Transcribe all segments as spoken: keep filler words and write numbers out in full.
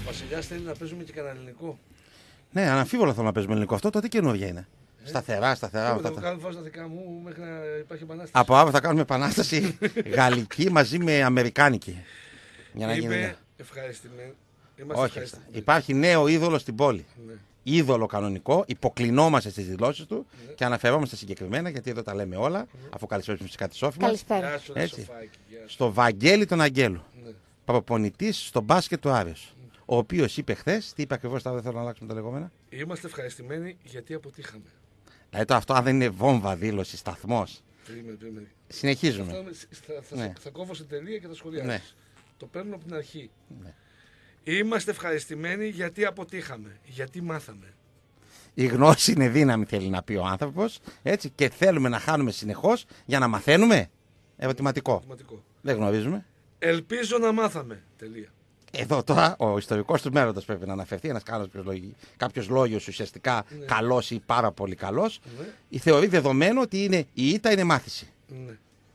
Βασιλιάς θέλει να παίζουμε και κανένα ελληνικό. Ναι, αναμφίβολα θέλω να παίζουμε ελληνικό. Αυτό τότε καινούργια είναι. Ε? Σταθερά, σταθερά. Εγώ θα κάνω τα δικά μου μέχρι να υπάρχει επανάσταση. Από αύριο θα κάνουμε επανάσταση γαλλική μαζί με αμερικάνικη. Για να Είμαι γίνει. ευχαριστημένη. Όχι, υπάρχει νέο είδωλο στην πόλη. Ναι. Είδωλο κανονικό, υποκλεινόμαστε στις δηλώσεις του ναι. και αναφερόμαστε συγκεκριμένα, γιατί εδώ τα λέμε όλα, ναι. αφού καλησπέρισουμε φυσικά τη Σόφη μας. Καλησπέρα. Στο Βαγγέλη τον Αγγέλου. Ναι. Προπονητής στο μπάσκετ του Άριος. Ναι. Ο οποίος είπε χθες, τι είπε ακριβώς, τώρα δεν θέλω να αλλάξουμε τα λεγόμενα. Είμαστε ευχαριστημένοι γιατί αποτύχαμε. Δηλαδή το αυτό, αν δεν είναι βόμβα, δήλωση, σταθμός. Περίμενε, περίμενε. Συνεχίζουμε. Θα, θα, θα, ναι. θα κόβω σε τελεία και θα σχολιάσεις. Ναι. Το παίρνω από την αρχή. Ναι. Είμαστε ευχαριστημένοι γιατί αποτύχαμε, γιατί μάθαμε. Η γνώση είναι δύναμη, θέλει να πει ο άνθρωπος, έτσι, και θέλουμε να χάνουμε συνεχώς για να μαθαίνουμε. Ερωτηματικό. Ερωτηματικό. Δεν γνωρίζουμε. Ελπίζω να μάθαμε. Τελεία. Εδώ τώρα ο ιστορικός του μέλλοντος πρέπει να αναφερθεί, ένας κάποιος λόγιος ουσιαστικά ναι. καλός ή πάρα πολύ καλός. Ναι. Η θεωρεί δεδομένο ότι είναι, η ήττα είναι μάθηση. Ναι.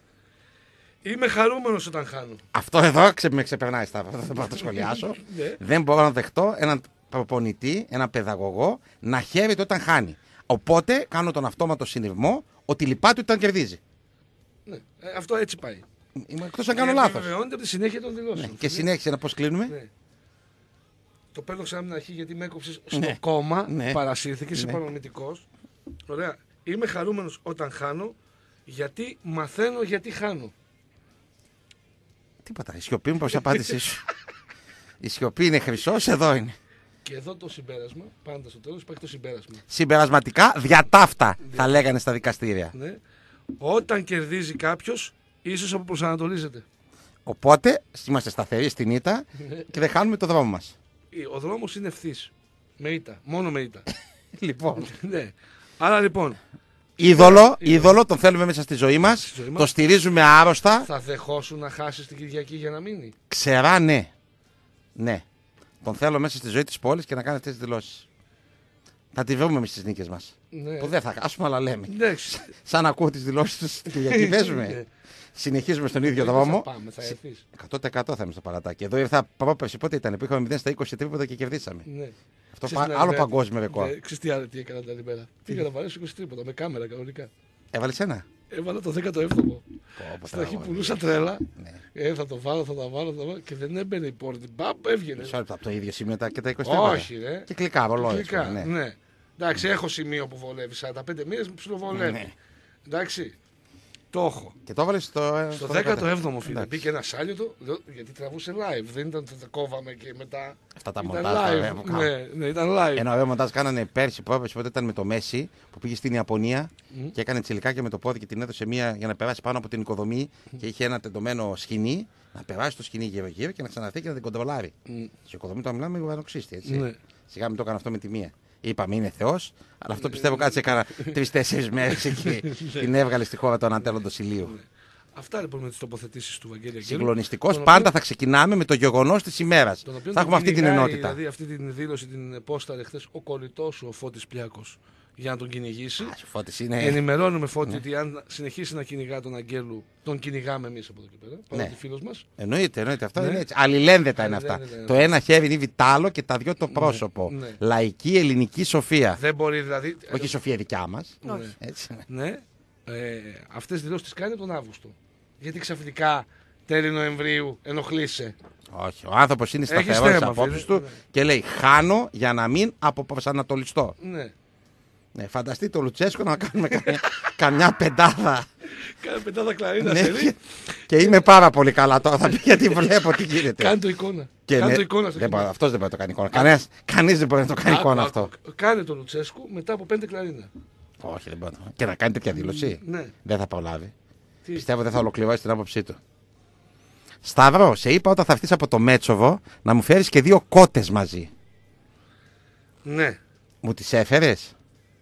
Είμαι χαρούμενος όταν χάνω. Αυτό εδώ ξε, με ξεπερνάει, θα το, το σχολιάσω. Ναι. Δεν μπορώ να δεχτώ έναν προπονητή, έναν παιδαγωγό να χαίρεται όταν χάνει. Οπότε κάνω τον αυτόματο συνειρμό ότι λυπάται όταν κερδίζει. Ναι. Ε, αυτό έτσι πάει. Είμαι εκτός αν κάνω λάθος. Βεβαιώνεται από τη συνέχεια των δηλώσεων. Ναι. Και συνέχισε να πώς κλείνουμε. Ναι. Το παίρνω ξανά από την αρχή γιατί με έκοψες στο ναι. κόμμα, ναι. παρασύρθηκες, είσαι ναι. παρονομητικός. Ωραία. Είμαι χαρούμενος όταν χάνω γιατί μαθαίνω γιατί χάνω. Τίποτα. Η σιωπή μου, πώς η απάντησή σου. Η σιωπή είναι χρυσός, εδώ είναι. Και εδώ το συμπέρασμα, πάντα στο τέλος υπάρχει το συμπέρασμα. Συμπερασματικά, διατάφτα θα λέγανε στα δικαστήρια. Ναι. Όταν κερδίζει κάποιος, ίσως αποπροσανατολίζεται. Οπότε είμαστε σταθεροί στην ήττα και δεν χάνουμε το δρόμο μας. Ο δρόμος είναι ευθύς. Με ήττα. Μόνο με ήττα. Λοιπόν. Ναι. Άρα λοιπόν. Είδωλο, είδωλο, τον θέλουμε μέσα στη ζωή μας. Στη ζωή μας. Το στηρίζουμε άρρωστα. Θα δεχόσουν να χάσεις την Κυριακή για να μείνει. Ξερά, ναι. Ναι. Τον θέλω μέσα στη ζωή της πόλης και να κάνει αυτές τις δηλώσεις. Θα τη βρούμε εμείς στις νίκες μας. Ναι. Που δεν θα χάσουμε, αλλά λέμε. Ναι. Σαν ακούω τις δηλώσεις τους την Κυριακή, παίζουμε. Ναι. Συνεχίζουμε στον ίδιο δρόμο. Θα πάμε, θα έρθεις. εκατό τοις εκατό θα είμαι στο παρατάκι. Εδώ ήρθα πρόπερση, πότε ήταν, που είχαμε μηδέν στα είκοσι τρίποτα και κερδίσαμε. Ναι. Αυτό πα... άλλο ναι, παγκόσμιο ρεκόρ. Ναι, ξέρεις τι άλλο τι έκανα την άλλη μέρα. Πήγα να βαρέσω είκοσι τρίποτα με κάμερα κανονικά. Έβαλες ένα. Έβαλα το δέκατο έβδομο. Στην αρχή πουλούσα τρέλα. Ναι. Ε, θα το βάλω, θα το βάλω, θα το βάλω και δεν έμπαινε η πόρτη. Μπαμπ, έβγαινε. Μισό λεπτό από το ίδιο σημείο και τα είκοσι τρίποτα. Όχι, ρε. Και κλικάρω, λόγω. Ναι. ναι. Εντάξει, έχω σημείο που βολεύει. σαράντα πέντε μήνες μου ψιλοβολεύει. Ναι. Εντάξει. Το έχω. Και το έβαλε στο, στο δέκατο έβδομο φίλε. Μπήκε ένα σάλιο γιατί τραβούσε live. Δεν ήταν ότι τα κόβαμε και μετά. Αυτά τα μοντάζ. Ναι, ναι, ήταν live. Ένα ωραίο μοντάζ κάνανε πέρσι πρόπερσι, πότε ήταν με το Μέση που πήγε στην Ιαπωνία mm. και έκανε τσιλικάκια με το πόδι και την έδωσε μία για να περάσει πάνω από την οικοδομή mm. και είχε ένα τεντωμένο σκηνή. Να περάσει το σκηνή γύρω-γύρω και να ξαναρθεί και να την κοντρολάρει. Mm. Στο οικοδομή το μιλάμε με γουβανοξύστη, έτσι. Mm. Σιγά μην το έκανε αυτό με τη μία. Είπαμε είναι Θεός, αλλά αυτό πιστεύω κάτσε έκανα τρεις-τέσσερις μέρες εκεί. Την έβγαλε στη χώρα του ανατέλλοντος ηλίου. Αυτά λοιπόν με τις τοποθετήσεις του Βαγγέλη Αγγέλου. Συγκλονιστικός, πάντα οποίο... θα ξεκινάμε με το γεγονός της ημέρας. Θα έχουμε αυτή την ενότητα. Δηλαδή αυτή την δήλωση την πόσταρε χθες ο κολλητός σου, ο Φώτης Πλιάκος, για να τον κυνηγήσει. Α, Φώτης είναι... Ενημερώνουμε Φώτη ναι. ότι αν συνεχίσει να κυνηγά τον Αγγέλου, τον κυνηγάμε εμείς από εδώ και πέρα. Παρότι ναι. φίλος μας. Εννοείται, εννοείται. Αυτό ναι. είναι έτσι. Αλληλένδετα είναι αυτά. Ναι. Το ένα χέρι είναι βιτάλο και τα δυο το πρόσωπο. Ναι. Ναι. Λαϊκή ελληνική σοφία. Δεν μπορεί δηλαδή. Όχι η σοφία δικιά μας. Ναι. Έτσι. Ναι. Ε, αυτές τις δηλώσεις τις κάνει τον Αύγουστο. Γιατί ξαφνικά τέλη Νοεμβρίου ενοχλείσαι. Όχι. Ο άνθρωπος είναι σταθερός στις απόψεις του ναι. και λέει χάνω για να μην αποπροσανατολιστώ. Ναι. Ναι, φανταστείτε το Λουτσέσκο να κάνουμε καμιά, καμιά πεντάδα. Κάνε πεντάδα κλαρίνα σε και, και είμαι πάρα πολύ καλά τώρα, θα πει γιατί βλέπω τι γίνεται. Κάνε το εικόνα. Και Κάνε ναι, το εικόνα δεν μπορεί, αυτός δεν μπορεί να το κάνει εικόνα. Κανένας, κανείς δεν μπορεί να το κάνει εικόνα α, αυτό. Κάνε το Λουτσέσκο μετά από πέντε κλαρίνα. Όχι, δεν μπορεί. Και να κάνει τέτοια δήλωση. Ναι. Δεν θα προλάβει. Τι? Πιστεύω δεν θα ολοκληρώσει την άποψή του. Σταύρο, σε είπα όταν θα έρθεις από το Μέτσοβο να μου φέρεις και δύο κότες μαζί. Ναι. Μου τις έφερες?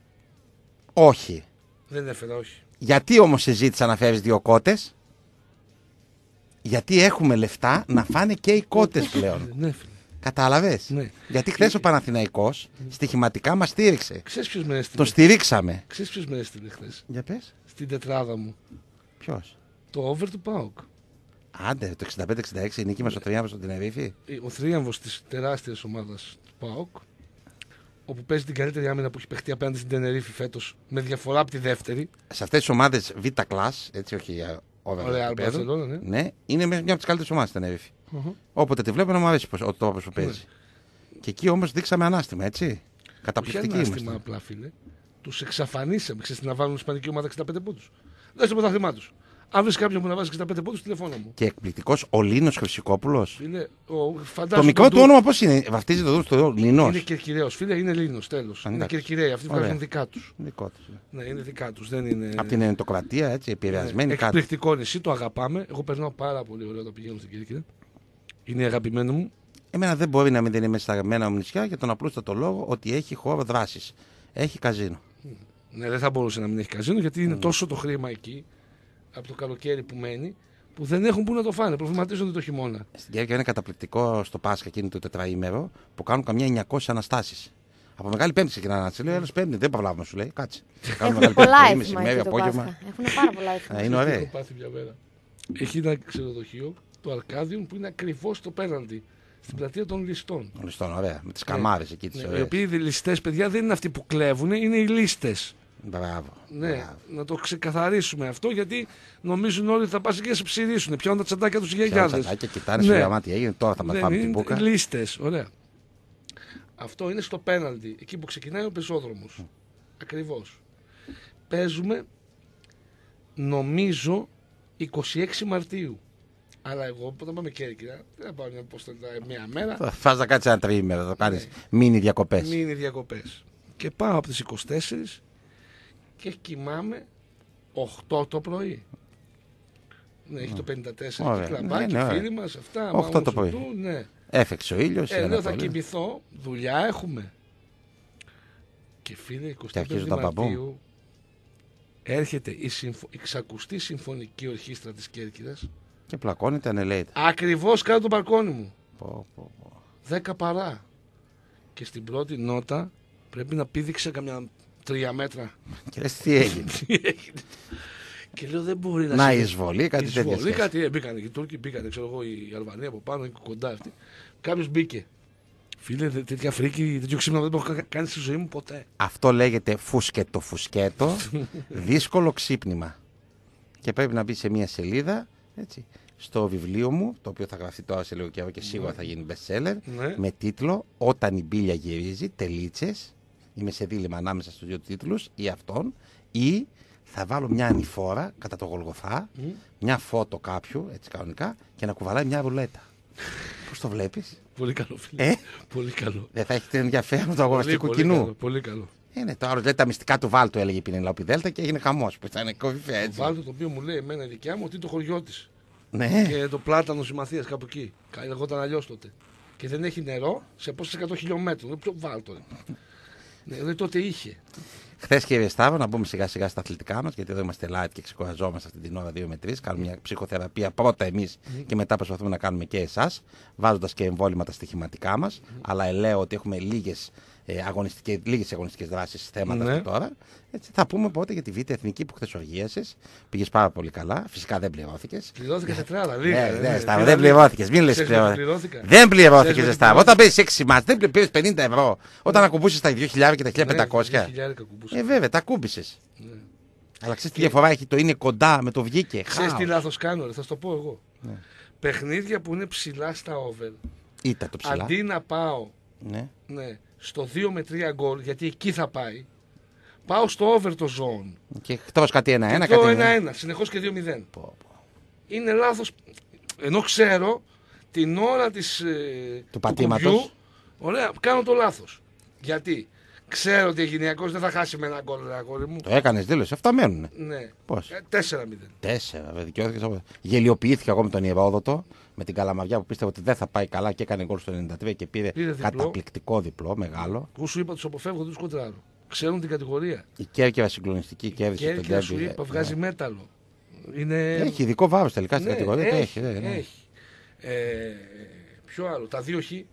Όχι. Δεν έφερα, όχι. Γιατί όμως σε ζήτησα να φέρεις δύο κότες? Γιατί έχουμε λεφτά να φάνε και οι κότες πλέον. Ναι, κατάλαβες? Ναι. Γιατί χθες ο Παναθηναϊκός στοιχηματικά μας στήριξε. Ξέρεις ποιος με έστειλε? Το στηρίξαμε. Ξέρεις ποιος με έστειλε χθες? Για πες. Στην τετράδα μου. Ποιος? Το over του ΠΑΟΚ. Άντε, το εξήντα πέντε εξήντα έξι η νίκη μας στο Θρίαμβο στον Τενερίφη. Ο θρίαμβος της τεράστιας ομάδας του ΠΑΟΚ, όπου παίζει την καλύτερη άμυνα που έχει παιχτεί απέναντι στην Τενερίφη φέτος, με διαφορά από τη δεύτερη. Σε αυτές τις ομάδες Β' κλάς, έτσι όχι Ωραία, over, ναι. ναι, είναι μια από τις καλύτερες ομάδες στην Τενερίφη. Uh-huh. Όποτε τη βλέπω να μου αρέσει ο τρόπος που παίζει. Ναι. Και εκεί όμως δείξαμε ανάστημα, έτσι. Καταπληκτική είμαστε. Όχι ανάστημα απλά, φίλε. Τους εξαφανίσαμε. Ξέρεις να βάλουν ισπανική ομάδα εξήντα πέντε πόντους. Δεν στο πρωτάθλημά τους. Αν βρει κάποιον που να βάζει εξήντα πέντε πόντους, τηλεφώνα μου. Και εκπληκτικός ο Λίνος Χρυσικόπουλος. Φίλε, ο, το μικρό του όνομα πώς είναι, βαφτίζει το δούλο Λίνος. Είναι Κερκυραίος, φίλε, είναι Λίνος, τέλος. Είναι Κερκυραίοι, αυτοί βγάζουν δικά τους. Δικό τους. Ναι, είναι δικά τους. Δεν είναι... Από την ενετοκρατία, έτσι, επηρεασμένη ναι, κάτι. Εκπληκτικό νησί, το αγαπάμε. Εγώ περνάω πάρα πολύ ωραία όταν πηγαίνω στην Κέρκυρα. Είναι αγαπημένο μου. Εμένα δεν μπορεί να μην είναι μέσα στα μένα μου νησιά για τον απλούστατο λόγο ότι έχει χώρο δράσης. Έχει καζίνο. Ναι, δεν θα μπορούσε να μην έχει καζίνο γιατί είναι mm. τόσο το χρήμα εκεί από το καλοκαίρι που μένει που δεν έχουν που να το φάνε. Προβληματίζονται το χειμώνα. Στην Κέρκυρα είναι καταπληκτικό στο Πάσχα εκείνο το τετραήμερο που κάνουν καμιά εννιακόσιες αναστάσεις. Από Μεγάλη Πέμπτη ξεκινάνε να λέει: Άλλο Πέμπτη, δεν παυλάβουμε, σου λέει. Κάτσε. Έχουν πολλά έθιμα. Έχουν πάρα πολλά έθιμα. Είναι ωραία. Έχει ένα ξενοδοχείο, το Αρκάδιον, που είναι ακριβώς στο πέναντι. Στην πλατεία των ληστών. Των ληστών, ωραία. Με τις καμάρες εκεί τις ναι, ωραίες. οι οποίοι οι ληστές, παιδιά, δεν είναι αυτοί που κλέβουν, είναι οι λίστες. Μπράβο. Ναι, μπράβο. Να το ξεκαθαρίσουμε αυτό γιατί νομίζουν όλοι ότι θα πας εκεί και σε ψηρίσουν. Πιάνουν τα τσαντάκια τους οι γιαγιάδες. Τα τσαντάκια, κοιτάνε ναι. Σου τι έγινε, τώρα θα μας πάμε την μπούκα. Είναι λίστες, ωραία. Αυτό είναι στο πέναλτι, εκεί που ξεκινάει ο πεζόδρομος. Mm. Ακριβώς. Παίζουμε, νομίζω, είκοσι έξι Μαρτίου. Αλλά εγώ όταν πάμε Κέρκυρα, δεν θα πάω μια μέρα. Θα φας να κάτσεις ένα τριήμερο, θα κάνεις μίνι διακοπές. Μίνι διακοπές. Και πάω από τις είκοσι τέσσερις και κοιμάμαι οκτώ το πρωί. Ναι, έχει το πενήντα τέσσερα και κλαμπάκι, ναι, ναι, φίλοι μας, αυτά. οκτώ το πρωί. Του, ναι. Έφεξε ο ήλιος. Ε, λέω θα κοιμηθώ, δουλειά έχουμε. Και φίλε, εικοστή πέμπτη Μαρτίου έρχεται η, συμφω... η ξακουστή συμφωνική ορχήστρα της Κέρκυρας. Και πλακώνεται ανελέητα. Ακριβώς κάτω το μπαλκόνι μου. Πω, πω, πω. Δέκα παρά. Και στην πρώτη νότα πρέπει να πήδηξε καμιά τρία μέτρα. Και λες τι έγινε. Και λέω δεν μπορεί να Να εισβολή, κάτι τέτοιο. Εισβολή, κάτι μπήκανε. Οι Τούρκοι μπήκανε, ξέρω εγώ, η Αλβανία από πάνω, κοντά αυτή. Κάποιος μπήκε. Φίλε, τέτοια φρίκη, τέτοιο ξύπνο δεν έχω κάνει στη ζωή μου ποτέ. Αυτό λέγεται φουσκέτο φουσκέτο, δύσκολο ξύπνημα. Και πρέπει να μπει σε μια σελίδα, έτσι, στο βιβλίο μου, το οποίο θα γραφτεί τώρα σε λίγο καιρό και σίγουρα θα γίνει best seller, ναι. Με τίτλο «Όταν η μπίλια γυρίζει, τελίτσες». Είμαι σε δίλημμα ανάμεσα στους δύο τίτλους, ή αυτόν, ή θα βάλω μια ανηφόρα κατά το Γολγοθά, mm. μια φώτο κάποιου, έτσι κανονικά, και να κουβαλάει μια ρουλέτα. Πώς το βλέπεις? Πολύ καλό, φίλε. Ε? Πολύ καλό. Δεν θα έχετε ενδιαφέρον του αγοραστικού πολύ, κοινού. Πολύ καλό. Πολύ καλό. Είναι το άλλο, λέει τα μυστικά του Βάλτου, έλεγε η Πινελόπη Δέλτα και έγινε χαμός. Που ήταν κορυφαία, έτσι. Το Βάλτου, το οποίο μου λέει εμένα η δικιά μου ότι είναι το χωριό της. Ναι. Και το πλάτανο Συμμαθίας κάπου εκεί. Λεγόταν αλλιώς τότε. Και δεν έχει νερό σε απόσταση εκατό χιλιόμετρων. Ποιο Βάλτο. Ναι, δηλαδή τότε είχε. Χθες, κύριε Σταύρο, να μπούμε σιγά σιγά στα αθλητικά μας, γιατί εδώ είμαστε live και ξεκουραζόμαστε αυτή την ώρα δύο με τρεις. Κάνουμε μια ψυχοθεραπεία πρώτα εμείς mm. και μετά προσπαθούμε να κάνουμε και εσάς, βάζοντας και εμβόλυμα τα στοιχηματικά μας. Mm. Αλλά λέω ότι έχουμε λίγες ε, αγωνιστικές, λίγες αγωνιστικές δράσεις θέματα ναι. τώρα. Έτσι, θα πούμε πότε για τη Β' Εθνική που χθες οργίασες. Πήγες πάρα πολύ καλά. Φυσικά δεν πληρώθηκες. Πληρώθηκα τετράδα, λίγα. Ναι, ναι, Σταύρο, δεν πληρώθηκες. Μην λες πληρώθηκα. Δεν πληρώθηκες, Σταύρο. Όταν παίζεις έξι μάτς, δεν πήρες πενήντα ευρώ. Όταν ακουμπούσες τα δύο χιλιάδες και τα χίλια πεντακόσια. Ε, βέβαια, τα ακούμπησες. Αλλά ξέρεις τι διαφορά έχει το είναι κοντά με το βγήκε. Ξέρεις τι λάθος κάνω, θα σου το πω εγώ. Παιχνίδια που είναι ψηλά στα over. Ήταν το ψηλά. Αντί να πάω ναι. Ναι, στο δύο με τρία γκολ, γιατί εκεί θα πάει, πάω στο over το zone. Και εκτός κάτι ένα-ένα. Και το ένα-ένα, συνεχώς και δύο μηδέν. Πω, πω. Είναι λάθος. Ενώ ξέρω την ώρα της, ε, του πατήματος. Ωραία, κάνω το λάθος. Γιατί ξέρω ότι ο Αιγυνιακός δεν θα χάσει με ένα γκολ, αγόρι μου. Το έκανες δήλωση, αυτά μένουνε. Ναι. Πώς? τέσσερα μηδέν. τέσσερα, βέβαια, δικαιώθηκες. Γελιοποιήθηκα εγώ με τον Ηρόδοτο, με την Καλαμαριά που πίστευε ότι δεν θα πάει καλά και έκανε γκολ στο ενενήντα τρία και πήρε, πήρε καταπληκτικό διπλό, μεγάλο. Εγώ σου είπα, τους αποφεύγω, τους κοντράρω. Ξέρουν την κατηγορία. Η Κέρκυρα συγκλονιστική κέρδισε τον Κέρκυρα σου είπα, βγάζει ναι. μέταλλο. Είναι... Έχει ειδικό βάρος τελικά στην ναι, κατηγορία. Έχει, έχει, ναι, ναι. έχει. Ε, ποιο άλλο, τα δύο χ.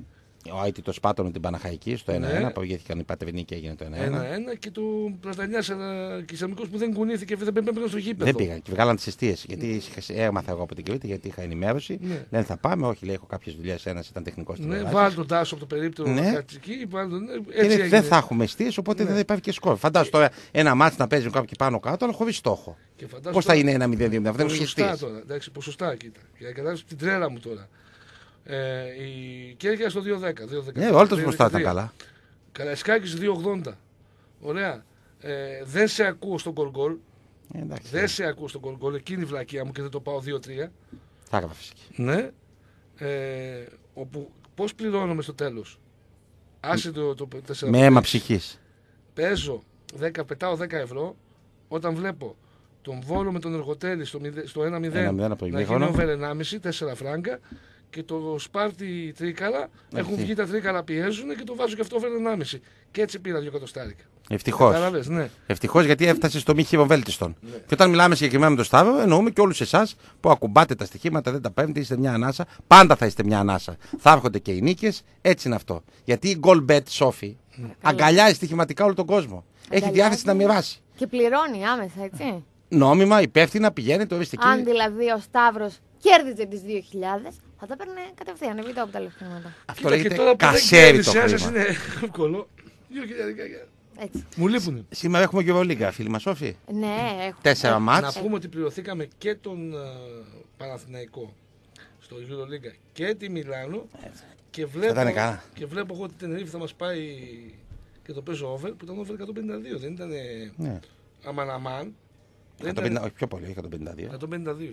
Ο Άιτι το σπάτωνε την Παναχαϊκή στο ένα ένα, ναι. Προηγήθηκαν οι Πατρινοί και έγινε το ένα ένα. ένα ένα και του Πλατανιά και Ισλαμικός που δεν κουνήθηκε και δεν πήγαν στο γήπεδο. Δεν πήγαν και βγάλαν τις αιστείες. Γιατί έμαθα εγώ από την Κρήτη, γιατί είχα ενημέρωση. Ναι. Δεν θα πάμε, όχι, λέει, έχω κάποιες δουλειές. Ένας ήταν τεχνικός. Ναι, βάλει τον Τάσο από το περίπτερο ναι. Κατσική. Δεν θα έχουμε αιστείες, οπότε ναι. δεν θα υπάρχει και σκορ. Φαντάζομαι τώρα ένα μάτς να παίζουν κάποιοι πάνω κάτω, αλλά χωρίς στόχο. Πώς θα είναι ένα μηδέν δύο, δεν είναι αιστείες. Ποσοστά, κοίτα. Για να καταλάβεις την τρέλα μου τώρα. Ε, η Κέρκυρα στο δύο δέκα. Ναι, όλοι τους μπροστά ήταν καλά. Καραϊσκάκης δύο ογδόντα. Ωραία. Ε, δεν σε ακούω στον γκολ-γκολ. Ε, δεν σε ακούω στον γκολ-γκολ. Εκείνη η βλακεία μου και δεν το πάω δύο τρία. Θα έκανα φυσική. Ναι. Ε, όπου πώς πληρώνομαι στο τέλος. Άσε το, το τέσσερα. Με αίμα ψυχής. Παίζω δέκα, πετάω δέκα ευρώ όταν βλέπω τον Βόλο με τον Εργοτέλη στο, στο ένα μηδέν να γίνει over ενάμιση, τέσσερα φράγκα. Και το Σπάρτι Τρίκαλα έχουν βγει τα Τρίκαλα, πιέζουν και το βάζω και αυτό over ενάμιση. Και έτσι πήρα δύο εκατοστάρικα. Ευτυχώς. Ναι. Ευτυχώς, γιατί έφτασε στο μη χειροβέλτιστον. Ναι. Και όταν μιλάμε συγκεκριμένα με τον Σταύρο, εννοούμε και όλους εσάς που ακουμπάτε τα στοιχήματα, δεν τα παίρνετε, είστε μια ανάσα. Πάντα θα είστε μια ανάσα. Θα έρχονται και οι νίκες, έτσι είναι αυτό. Γιατί η Goalbet, Σόφη, ναι. αγκαλιάζει στοιχηματικά όλο τον κόσμο. Αγκαλιάζει. Έχει διάθεση να μοιράσει. Και πληρώνει άμεσα, έτσι. Νόμιμα, υπεύθυνα, πηγαίνετε οριστική. Αν δηλαδή ο Σταύρος κέρδιζε τις δύο χιλιάδες, θα τα παίρνε κατευθείαν, επί τόπου τα λεφτήματα. Αυτό λέγεται κασέρι το χρήμα. Είναι εύκολο. Δύο χιλιάδικα. Έτσι. Μου λείπουνε. Σήμερα έχουμε και Ευρωλίγκα, φίλοι μας, Σόφη. Ναι, έχουμε. Τέσσερα μάτς. Να πούμε ότι πληρωθήκαμε και τον uh, Παναθηναϊκό στο Ευρωλίγκα και τη Μιλάνο. Και βλέπω, και βλέπω εγώ ότι την Τενερίφη θα μας πάει και το παίζω over, που ήταν over εκατόν πενήντα δύο. Δεν ήταν ναι. αμαν αμαν. Ήταν... Όχι πιο πολύ, εκατόν πενήντα δύο. εκατόν πενήντα δύο.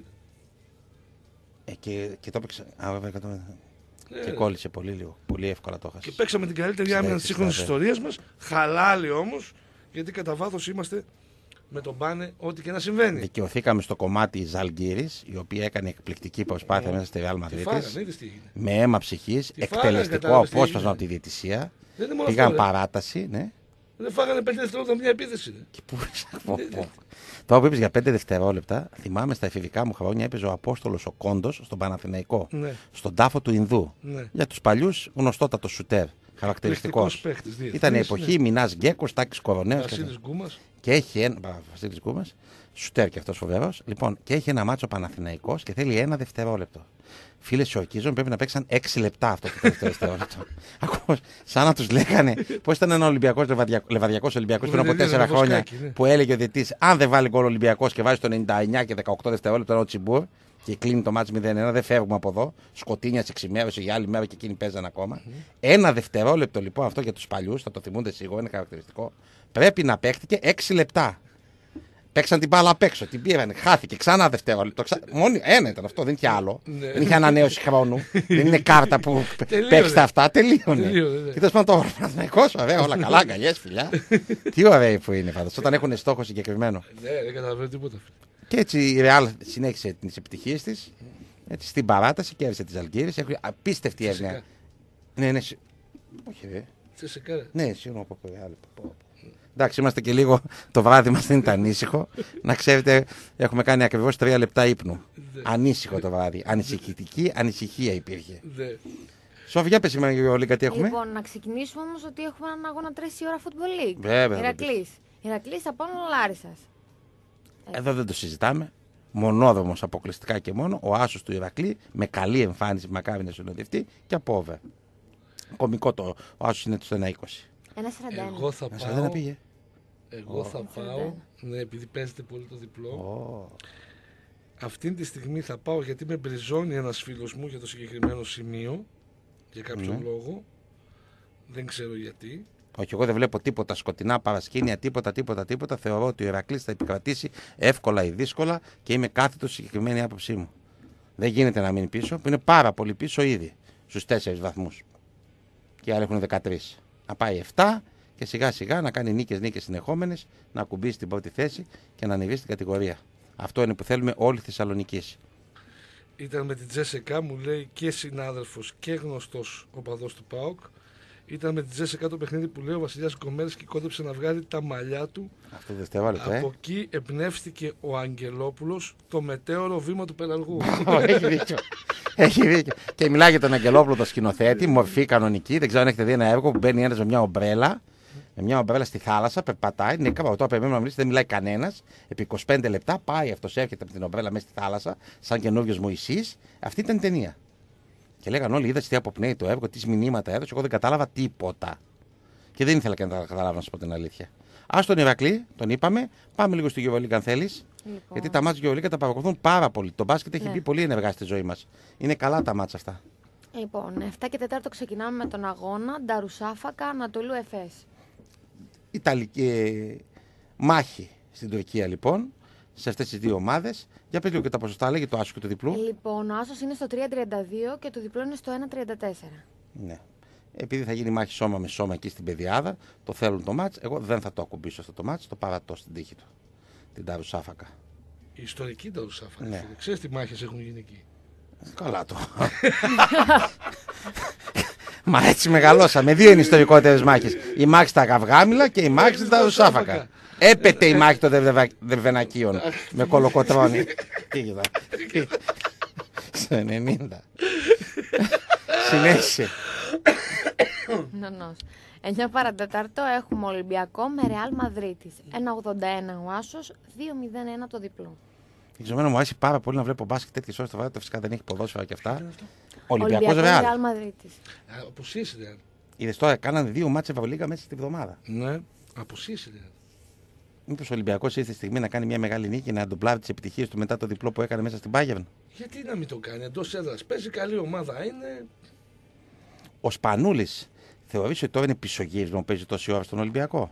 Ε, και, και το έπαιξε. Α, βέβαια, εκατόν πενήντα δύο. Ε, και κόλλησε πολύ λίγο. Πολύ εύκολα το έχασε. Και παίξαμε την καλύτερη άμυνα τη σύγχρονη ιστορία μα. Χαλάλι όμως, γιατί κατά βάθος είμαστε με τον Πάνε, ό,τι και να συμβαίνει. Δικαιωθήκαμε στο κομμάτι Ζαλγκύρης, η οποία έκανε εκπληκτική προσπάθεια oh. μέσα στη Ρεάλ Μαδρίτης. Με αίμα ψυχής, εκτελεστικό απόσπασμα από τη διαιτησία. Πήγαν παράταση, ναι. Δεν φάγανε πέντε δευτερόλεπτα μια επίθεση. Και πού... Τώρα που είπες για πέντε δευτερόλεπτα, θυμάμαι στα εφηβικά μου χρόνια έπαιζε ο Απόστολος ο Κόντος στον Παναθηναϊκό. Ναι. Στον τάφο του Ινδού. Ναι. Για τους παλιούς γνωστότατο σουτέρ. Χαρακτηριστικός. Ήταν η εποχή ναι. Μινάς Γκέκος, Τάκης Κορονέος. Βασίλης Γκούμας. Και έχει ένα. Βασίλης Γκούμας. Σουτέρ και αυτός φοβερός. Λοιπόν, και έχει ένα μάτσο Παναθηναϊκός και θέλει ένα δευτερόλεπτο. Φίλε, σε ορκίζομαι, πρέπει να παίξαν έξι λεπτά αυτό το τελευταίο δευτερόλεπτο. Ακόμα σαν να τους λέγανε πώς ήταν ένα Ολυμπιακός Λεβαδιακός Ολυμπιακός πριν από τέσσερα χρόνια που έλεγε ο διαιτητής: αν δεν βάλει γκολ Ολυμπιακός και βάζει το ενενήντα εννιά και δεκαοκτώ δευτερόλεπτα ο Τσιμπούρ και κλείνει το μάτς μηδέν ένα, δεν φεύγουμε από εδώ. Σκοτίνιασε, ξημέρωσε για άλλη μέρα και εκείνοι παίζαν ακόμα. Mm. Ένα δευτερόλεπτο λοιπόν αυτό για τους παλιούς, θα το θυμούνται σίγουρα, είναι χαρακτηριστικό. Πρέπει να παίχτηκε έξι λεπτά. Παίξαν την μπάλα απ' έξω, την πήραν, χάθηκε ξανά δευτερόλεπτο. Ξα... Μόνο ένα ήταν αυτό, δεν είχε άλλο. Ναι. Δεν είχε ανανέωση χρόνου. Δεν είναι κάρτα που παίξτε αυτά, τελείωνε. Και τέλος πάντων το Παναθηναϊκός, βέβαια, όλα καλά, αγκαλιές, φιλιά. Τι ωραίοι που είναι πάντως, όταν έχουν στόχο συγκεκριμένο. Ναι, δεν καταλαβαίνω τίποτα. Και έτσι η Ρεάλ συνέχισε τις επιτυχίες της. Έτσι, στην παράταση κέρδισε τις Ζαλγκύρης. Έχει απίστευτη έρευνα. Ναι, ναι. Όχι, ρε. Ναι, συγγνώμη από το Εντάξει, είμαστε και λίγο. Το βράδυ μας δεν ήταν ανήσυχο. Να ξέρετε, έχουμε κάνει ακριβώς τρία λεπτά ύπνου. Ανήσυχο το βράδυ. Ανησυχητική ανησυχία υπήρχε. Σοφία, πες σήμερα για Λίγκα τι έχουμε. Λοιπόν, να ξεκινήσουμε όμως ότι έχουμε έναν αγώνα τρεις η ώρα Football League. Βέβαια. Ηρακλής. Ηρακλής από Λάρισσας. Εδώ δεν το συζητάμε. Μονόδρομος αποκλειστικά και μόνο. Ο άσος του Ηρακλή με καλή εμφάνιση, μακάρι να συνοδευτεί και από over. Κομικό το. Ο άσος είναι το ένα είκοσι. ένα σαράντα ένα. Εγώ θα πάω. ένα πήγε. Εγώ oh. θα πάω. Ναι, επειδή παίζετε πολύ το διπλό. Oh. Αυτή τη στιγμή θα πάω γιατί με μπριζώνει ένας φίλος μου για το συγκεκριμένο σημείο. Για κάποιο mm. λόγο. Δεν ξέρω γιατί. Όχι, εγώ δεν βλέπω τίποτα σκοτεινά παρασκήνια, τίποτα, τίποτα, τίποτα. Θεωρώ ότι ο Ηρακλής θα επικρατήσει εύκολα ή δύσκολα και είμαι κάθετος στη συγκεκριμένη άποψή μου. Δεν γίνεται να μείνει πίσω, που είναι πάρα πολύ πίσω ήδη στους τέσσερις βαθμούς. Και οι άλλοι έχουν δεκατρείς. Να πάει επτά και σιγά σιγά να κάνει νίκες νίκες συνεχόμενες, να ακουμπήσει την πρώτη θέση και να ανεβεί στην κατηγορία. Αυτό είναι που θέλουμε όλοι Θεσσαλονικής. Ήταν με την Τζέσικα, μου λέει και συνάδελφος και γνωστός οπαδός του ΠΑΟΚ. Ήταν με τη Τζέσσεκα κάτω παιχνίδι που λέει ο Βασιλιάς Γκομέρης και κόντεψε να βγάλει τα μαλλιά του. Αυτό δεν στέβαλε, ε. Από εκεί εμπνεύστηκε ο Αγγελόπουλος το μετέωρο βήμα του πελαργού. Έχει δίκιο. Έχει δίκιο. Και μιλάει για τον Αγγελόπουλο, το σκηνοθέτη, μορφή κανονική. Δεν ξέρω αν έχετε δει ένα έργο που μπαίνει ένας με μια ομπρέλα. Με μια ομπρέλα στη θάλασσα, περπατάει. Είναι κάπου τώρα περιμένουμε να μιλήσει, δεν μιλάει κανένας. Επί είκοσι πέντε λεπτά πάει αυτό, έρχεται από την ομπρέλα μέσα στη θάλασσα, σαν καινούριο Μωυσής. Αυτή ήταν η ταινία. Και λέγανε όλοι, είδα τι αποπνέει το έργο, τι μηνύματα έδωσε. Εγώ δεν κατάλαβα τίποτα. Και δεν ήθελα και να τα καταλάβω, να σου πω την αλήθεια. Α τον Ηρακλή, τον είπαμε. Πάμε λίγο στη Γεωβολίγκα, αν θέλει. Λοιπόν. Γιατί τα μάτια Γεωβολίγκα τα παρακολουθούν πάρα πολύ. Το μπάσκετ έχει ναι. μπει πολύ ενεργά στη ζωή μας. Είναι καλά τα μάτια αυτά. Λοιπόν, επτά και τέσσερα ξεκινάμε με τον αγώνα Νταρουσάφακα Ανατολού Εφές. Ιταλική ε, μάχη στην Τουρκία λοιπόν. Σε αυτές τις δύο ομάδες. Για πες λίγο και τα ποσοστά, λέγει το άσο και το διπλό. Λοιπόν, ο άσος είναι στο τρία τριάντα δύο και το διπλό είναι στο ένα τριάντα τέσσερα. Ναι. Επειδή θα γίνει μάχη σώμα με σώμα εκεί στην Πεδιάδα, το θέλουν το μάτς. Εγώ δεν θα το ακουμπήσω αυτό το μάτς, το παρατώ στην τύχη του. Την Νταρουσάφακα. Η ιστορική Νταρουσάφακα. Ναι. Ξέρεις τι μάχες έχουν γίνει εκεί. Καλά το. Μα έτσι μεγαλώσαμε. Δύο είναι ιστορικότερες μάχες. Η μάχη στα Γαυγάμιλα και η μάχη στην Νταρουσάφακα. Έπεται η μάχη των Δερβενακίων με κολοκοτρώνη. Τι είδα. Στο ενενήντα. Συνέχισε. Νονός. εννιά παρατέταρτο έχουμε Ολυμπιακό με Ρεάλ Μαδρίτης. ένα ογδόντα ένα ο άσος, δύο μηδέν ένα το διπλό. Εξωμένο μου άρεσε πάρα πολύ να βλέπω μπάσκετ τέτοιες ώρες το βράδυ. Φυσικά δεν έχει ποδόσφαιρα και αυτά. Ολυμπιακός Ρεάλ Μαδρίτης. Αποσύσει Ρεάλ. Είδες τώρα, κάνανε δύο μάτσε Ευρωλίγκα μέσα στη βδομάδα. Ναι, αποσύσει Ρεάλ. Μήπως ο Ολυμπιακός ήρθε τη στιγμή να κάνει μια μεγάλη νίκη να ντουμπλάρει τις επιτυχίες του μετά το διπλό που έκανε μέσα στην Bayern. Γιατί να μην το κάνει, εντός έδρας παίζει, καλή ομάδα είναι. Ο Σπανούλης θεωρείς ότι τώρα είναι πισωγύρισμα που παίζει τόση ώρα στον Ολυμπιακό?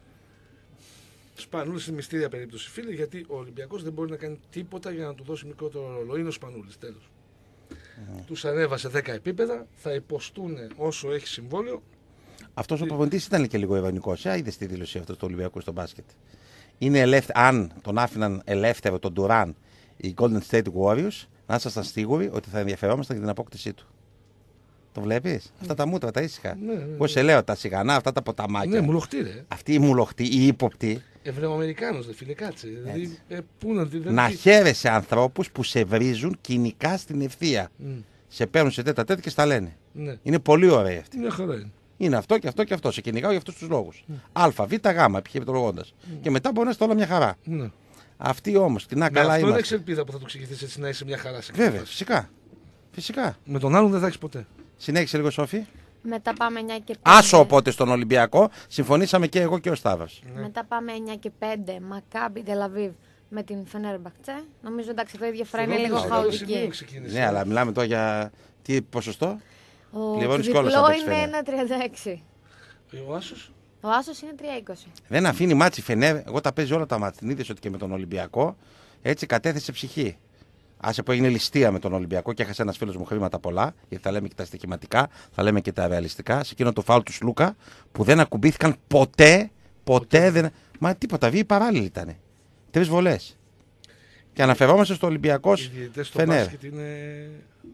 Σπανούλης είναι μυστήρια περίπτωση, φίλε, γιατί ο Ολυμπιακός δεν μπορεί να κάνει τίποτα για να του δώσει μικρότερο ρόλο. Είναι ο Σπανούλης, τέλος. Mm. Τους ανέβασε δέκα επίπεδα, θα υποστούν όσο έχει συμβόλαιο. Αυτός ο προπονητής ήταν και λίγο ευανικός. Ε, είδες τη δήλωση αυτό του Ολυμπιακού στο μπάσκετ. Είναι ελεύθε... Αν τον άφηναν ελεύθερο τον Ντουράν οι Golden State Warriors, να ήσασταν σίγουροι ότι θα ενδιαφερόμασταν για την απόκτησή του. Το βλέπεις? Mm. Αυτά τα μούτρα, τα ήσυχα. Ναι, ναι, ναι. Πώς σε λέω, τα σιγανά, αυτά τα ποταμάκια. Ναι, μουλοχτή, ρε. Αυτή η μουλοχτή, η ύποπτη. Ευρωπαϊκός, δε φίλε, κάτσε. Δηλαδή, ε, πού να, δε, να δε... χαίρεσαι ανθρώπους που σε βρίζουν κοινικά στην ευθεία. Mm. Σε παίρνουν σε τέτα τέτα και στα λένε. Ναι. Είναι πολύ ωραία αυτή. Μια χαρά είναι. Είναι αυτό και αυτό και αυτό. Σε κυνηγάω για αυτούς τους λόγους. Mm. Α, Β, Γ, επιχειρηματολογώντας. Mm. Και μετά μπορεί να είστε όλα μια χαρά. Mm. Αυτή όμως, την άκαλα είμαστε. Αυτό δεν έχει ελπίδα που θα το εξηγηθείς έτσι να είσαι μια χαρά. Βέβαια, φυσικά. Φυσικά. Με τον άλλον δεν θα έχει ποτέ. Συνέχισε λίγο, Σόφη. Μετά πάμε εννιά και πέντε. Άσο οπότε στον Ολυμπιακό. Συμφωνήσαμε και εγώ και ο Σταύρος. Ναι. Μετά πάμε εννιά και πέντε. Μακάμπι Τελαβίβ με την Φενέρμπαχτσε. Νομίζω εντάξει, αυτό η διαφορά είναι λίγο χαοτική. Ναι, αλλά μιλάμε τώρα για τι ποσοστό. Ο διπλό είναι ένα τριάντα έξι. Ο Άσος. Ο Άσος είναι τρία είκοσι. Δεν αφήνει μάτσι Φενέρ. Εγώ τα παίζει όλα τα μάτια. Την είδες ότι και με τον Ολυμπιακό έτσι κατέθεσε ψυχή. Άσε που έγινε ληστεία με τον Ολυμπιακό και έχασε ένας φίλος μου χρήματα πολλά, γιατί θα λέμε και τα στοιχηματικά, θα λέμε και τα ρεαλιστικά, σε εκείνο το φάουλ του Σλούκα που δεν ακουμπήθηκαν ποτέ, ποτέ, ποτέ. δεν. Μα τίποτα, βίαιη παράλληλη ήταν. Τρεις βολές. Και αναφερόμαστε στο Ολυμπιακό Φενέρ. Το μπάσκετ είναι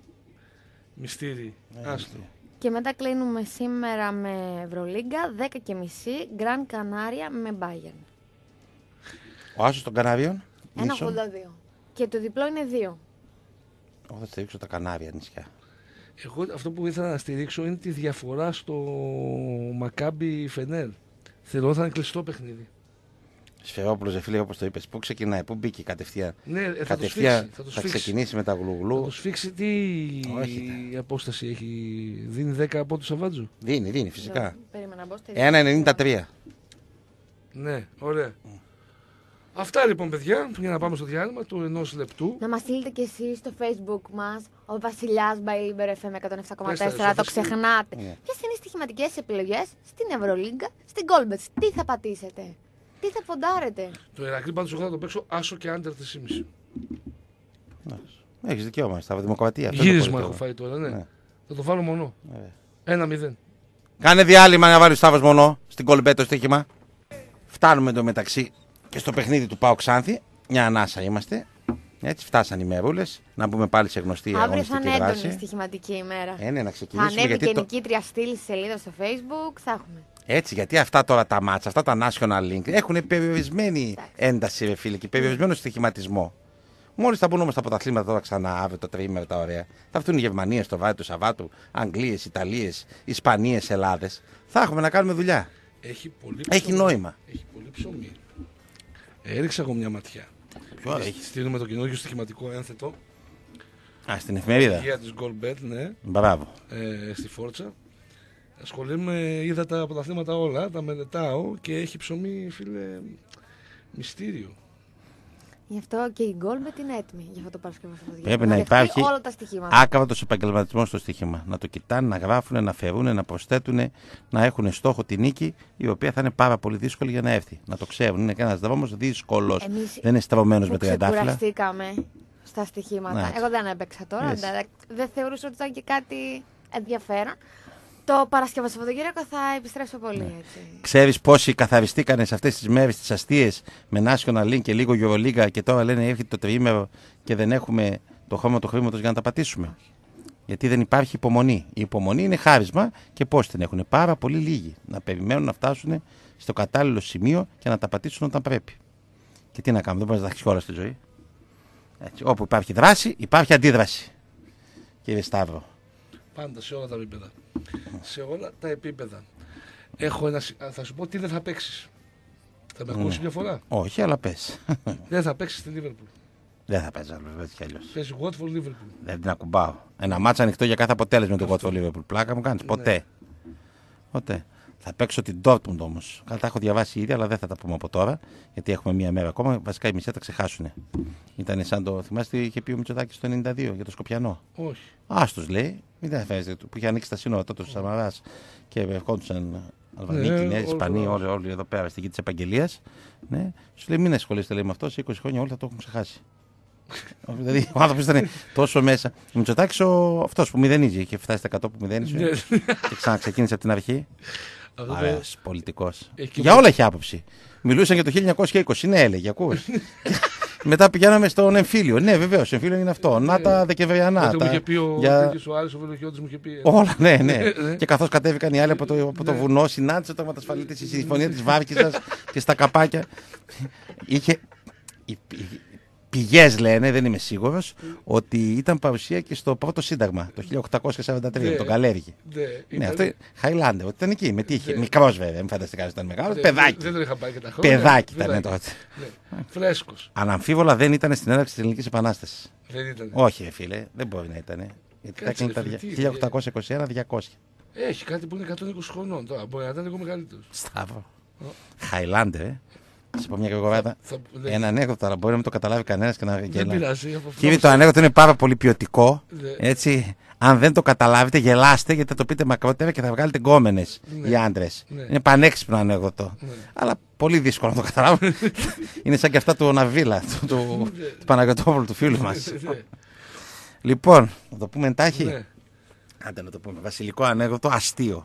μυστήρι. Ε, και μετά κλείνουμε σήμερα με Ευρωλίγκα, δέκα και μισή, Γκραν Κανάρια με Bayern. Ο άσος των Κανάριων. ένα ογδόντα δύο. Και το διπλό είναι δύο. Εγώ θα στηρίξω τα Κανάρια νησιά. Εγώ αυτό που ήθελα να στηρίξω είναι τη διαφορά στο Μακάμπι Φενέρ. Θεωρώ θα είναι κλειστό παιχνίδι. Σφαιρόπουλος, φίλε, όπως το είπες, πού ξεκινάει, πού μπήκε κατευθείαν. Ναι, θα κατευθείαν το σφίξει, θα, θα ξεκινήσει με τα γλουγλού. Θα το σφίξει, τι η απόσταση έχει, δίνει δέκα από το Σαββάτζο. Δίνει, δίνει, φυσικά. Περίμενα, ένα ενενήντα τρία. Ναι, ωραία. Mm. Αυτά λοιπόν, παιδιά, για να πάμε στο διάλειμμα του ενός λεπτού. Να μας στείλετε κι εσείς στο Facebook μας, ο Βασιλιάς by Liber εφ εμ εκατόν επτά κόμμα τέσσερα, το ξεχνάτε. Yeah. Ποιες είναι οι στοιχηματικές επιλογές στην Ευρωλίγκα, στην Goalbets, τι θα πατήσετε, τι θα ποντάρετε. Το Ηρακλή πάντως εγώ θα το παίξω άσο και άντερ τρία κόμμα πέντε. Έχεις δικαίωμα, στα δημοκρατία. Γύρισμα έχω φάει τώρα, ναι. ναι. Θα το βάλω μονό. ένα μηδέν. Κάνε διάλειμμα να βάλει ο Σταύρος μονό στην Goalbet το στοίχημα. Φτάνουμε εντωμεταξύ και στο παιχνίδι του ΠΑΟΚ Ξάνθη, μια ανάσα είμαστε. Έτσι, φτάσαν οι μερούλες. Να μπούμε πάλι σε γνωστή αγωνιστική δράση. Αύριο θα είναι έντονη στοιχηματική ημέρα. Ε, ναι, να ξεκινήσουμε. Θα ανέβει και το... νικήτρια στήλη στη σελίδα στο Facebook. Θα έχουμε. Έτσι, γιατί αυτά τώρα τα μάτσα, αυτά τα national link έχουν περιορισμένη ένταση, ρε φίλε, και περιορισμένο στοιχηματισμό. Μόλις θα μπουν όμως τα πρωταθλήματα τώρα ξανά, αύριο το τριήμερο τα ωραία, θα έρθουν οι Γερμανίες το βράδυ του Σαββάτου, Αγγλίες, Ιταλίες, Ισπανίες, Ελλάδες. Θα έχουμε να κάνουμε δουλειά. Έχει, πολύ έχει νόημα. Έχει πολύ ψωμί. Έριξα εγώ μια ματιά. Ποιο έχει? Στείλουμε το καινούργιο στοιχηματικό ένθετο. Α, στην εφημερίδα. Για της Goldbet, ναι. Μπράβο. Ε, στη Φόρτσα. Ασχολούμαι, είδα τα πρωταθλήματα όλα, τα μελετάω και έχει ψωμί, φίλε, μυστήριο. Γι' αυτό και η Goldbet είναι έτοιμη για αυτό το Παρασκευό. Πρέπει να υπάρχει όλα τα στοιχήματα. άκαβατος επαγγελματισμός στο στοίχημα. Να το κοιτάνε, να γράφουν, να φερούν, να προσθέτουν, να έχουν στόχο τη νίκη, η οποία θα είναι πάρα πολύ δύσκολη για να έρθει. Να το ξέρουν. Είναι ένας δρόμος δύσκολος. Δεν είναι στραβωμένος με τριαντάφυλλα. Ξεκουραστήκαμε στα στοιχήματα. Να. Εγώ δεν έπαιξα τώρα. Yes. Δεν θεωρούσα ότι ήταν και κάτι ενδιαφέρον. Το Παρασκευό Σαββατοκύριακο θα επιστρέψω πολύ, ναι. Έτσι. Ξέρεις πόσοι καθαριστήκανε σε αυτές τις μέρες τις αστείες με National Link και λίγο Euroliga και τώρα λένε έρχεται το τριήμερο και δεν έχουμε το χώμα του χρήματος για να τα πατήσουμε. Γιατί δεν υπάρχει υπομονή. Η υπομονή είναι χάρισμα και πώς την έχουν? Πάρα πολύ λίγοι. Να περιμένουν να φτάσουν στο κατάλληλο σημείο και να τα πατήσουν όταν πρέπει. Και τι να κάνουμε, δεν μπορεί να τα έχεις όλα στη ζωή. Έτσι. Όπου υπάρχει δράση, υπάρχει αντίδραση. Κύριε Σταύρο. Πάντα σε όλα τα επίπεδα. Σε όλα τα επίπεδα. Έχω ένα... Θα σου πω τι δεν θα παίξεις. Θα με ακούσει μια φορά? Όχι, αλλά πες. Δεν θα παίξεις στη Liverpool. Δεν θα παίζει άλλο, έτσι κι αλλιώς. Παίζει Watford Liverpool. Δεν την ακουμπάω. Ένα μάτσα ανοιχτό για κάθε αποτέλεσμα το Watford Liverpool. Πλάκα μου κάνεις. Ποτέ. Ναι. Ποτέ. Θα παίξω την Dortmund όμως. Καλά, τα έχω διαβάσει ήδη, αλλά δεν θα τα πούμε από τώρα. Γιατί έχουμε μία μέρα ακόμα. Βασικά οι μισοί τα ξεχάσουν. Ήταν σαν το. Θυμάστε τι είχε πει ο Μητσοτάκης το ενενήντα δύο για το Σκοπιανό? Όχι. Άστος λέει. Μην τα φέρετε. Που είχε ανοίξει τα σύνορα τότε ο Σαμαράς και ερχόντουσαν Αλβανοί, ναι, Κινέζοι, Ισπανοί, όλοι, όλοι εδώ πέρα στη γη της επαγγελίας. Ναι. Σου λέει μην ασχολείστε λέει με αυτό. Σε είκοσι χρόνια όλοι θα το έχουν ξεχάσει. Δηλαδή ο άνθρωπος ήταν τόσο μέσα. Ο Μητσοτάκης αυτός που μηδενίζει. Είχε φτάσει στα εκατό που μηδένιζε. Και ξαναξεκίνησε από την αρχή. Ωραίος πολιτικός. Για όλα έχει άποψη. Μιλούσαν για το χίλια εννιακόσια είκοσι, ναι, έλεγε, ακούς. Μετά πηγαίναμε στον εμφύλιο. Ναι, βεβαίως, εμφύλιο είναι αυτό. Να τα Δεκεμβριανά. Αυτό μου είχε πει ο Άγιος ο Άρης, ο Βελοχιώτης μου είχε πει. Όλα, ναι, ναι. Και καθώς κατέβηκαν οι άλλοι από το, από το βουνό, συνάντησε το ματασφαλίτη στη συμφωνία της Βάρκηζας και στα καπάκια. Είχε. Πηγές λένε, δεν είμαι σίγουρος, ότι ήταν παρουσία και στο πρώτο σύνταγμα το χίλια οκτακόσια σαράντα τρία, τον Καλέργη. Ναι, αυτό Χάιλάντερ, ότι ήταν εκεί, με τύχη. Μικρός βέβαια, μην φανταστικά ότι ήταν μεγάλος. Παιδάκι. Δεν τον είχα πάει και τα χρόνια. Παιδάκι ήταν τότε. Φρέσκος. Αναμφίβολα δεν ήταν στην έναρξη της Ελληνικής Επανάστασης. Δεν ήταν. Όχι, φίλε, δεν μπορεί να ήταν. Γιατί θα έκανε τα χίλια οκτακόσια είκοσι ένα διακόσια. Έχει κάτι που είναι εκατόν είκοσι χρονών τώρα, μπορεί να ήταν λίγο μεγαλύτερο. Σταύρο. Χάιλάντερ, ε. Θα σου πω μια κακοβάτα. Ένα ανέκδοτο, αλλά μπορεί να μην το καταλάβει κανένα και να. Δεν πειράζει. Κύριε, το ανέκδοτο είναι πάρα πολύ ποιοτικό. Έτσι. Αν δεν το καταλάβετε, γελάστε γιατί θα το πείτε μακρότερα και θα βγάλετε γκόμενες οι άντρες. Είναι πανέξυπνο ανέκδοτο. Αλλά πολύ δύσκολο να το καταλάβουν. Είναι σαν και αυτά του Ναβίλα, του Παναγιωτόπουλου, του φίλου μας. Λοιπόν, να το πούμε εντάχει. Άντε να το πούμε. Βασιλικό ανέκδοτο, αστείο.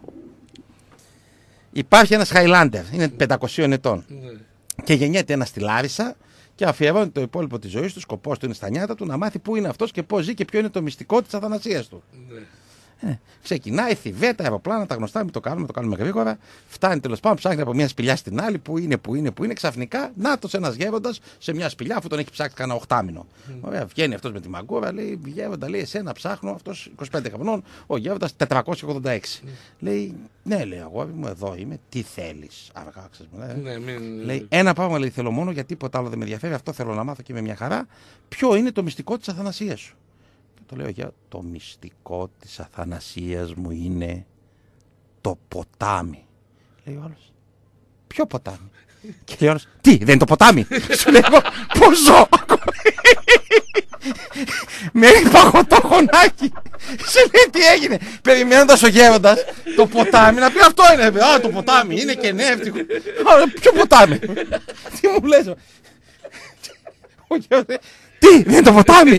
Υπάρχει ένας Χάιλάντερ, είναι πεντακοσίων ετών. Και γεννιέται ένα στη Λάρισα και αφιερώνει το υπόλοιπο της ζωής του. Σκοπός του είναι στα νιάτα του να μάθει πού είναι αυτός και πώς ζει και ποιο είναι το μυστικό της αθανασίας του. Ναι. Ε, ξεκινάει, θηβέτα, αεροπλάνα, τα γνωστά, μην το κάνουμε, το κάνουμε γρήγορα. Φτάνει τέλος πάντων, ψάχνει από μια σπηλιά στην άλλη, που είναι, που είναι, που είναι. Ξαφνικά, νάτος ένας γέροντας σε μια σπηλιά, αφού τον έχει ψάξει κανένα οχτάμινο. Mm. Ωραία, βγαίνει αυτός με τη μαγκούρα, λέει: Γέροντα, λέει, εσένα ψάχνω, αυτός είκοσι πέντε χρονών, ο γέροντας τετρακόσια ογδόντα έξι. Mm. Λέει: Ναι, λέει, αγόρι μου, εδώ είμαι, τι θέλεις. Αργά, ξέρεις, ναι, μην... Λέει: Ένα πράγμα, λέει, θέλω μόνο, γιατί τίποτα άλλο δεν με ενδιαφέρει, αυτό θέλω να μάθω και με μια χαρά. Ποιο είναι το μυστικό της αθανασίας σου? Το λέω για το μυστικό της αθανασίας μου είναι το ποτάμι. Λέει ο άλλος, ποιο ποτάμι? Και λέει ο άλλος, τι, δεν είναι το ποτάμι? Σου λέει, πώς ζω? Με παγωτό χωνάκι. Σε λέει τι έγινε? Περιμένοντας ο γέροντας το ποτάμι να πει αυτό είναι. Α, το ποτάμι είναι και νεύτικο. Ποιο ποτάμι? Τι μου λες? Ο γέροντας, τι, δεν είναι το ποτάμι?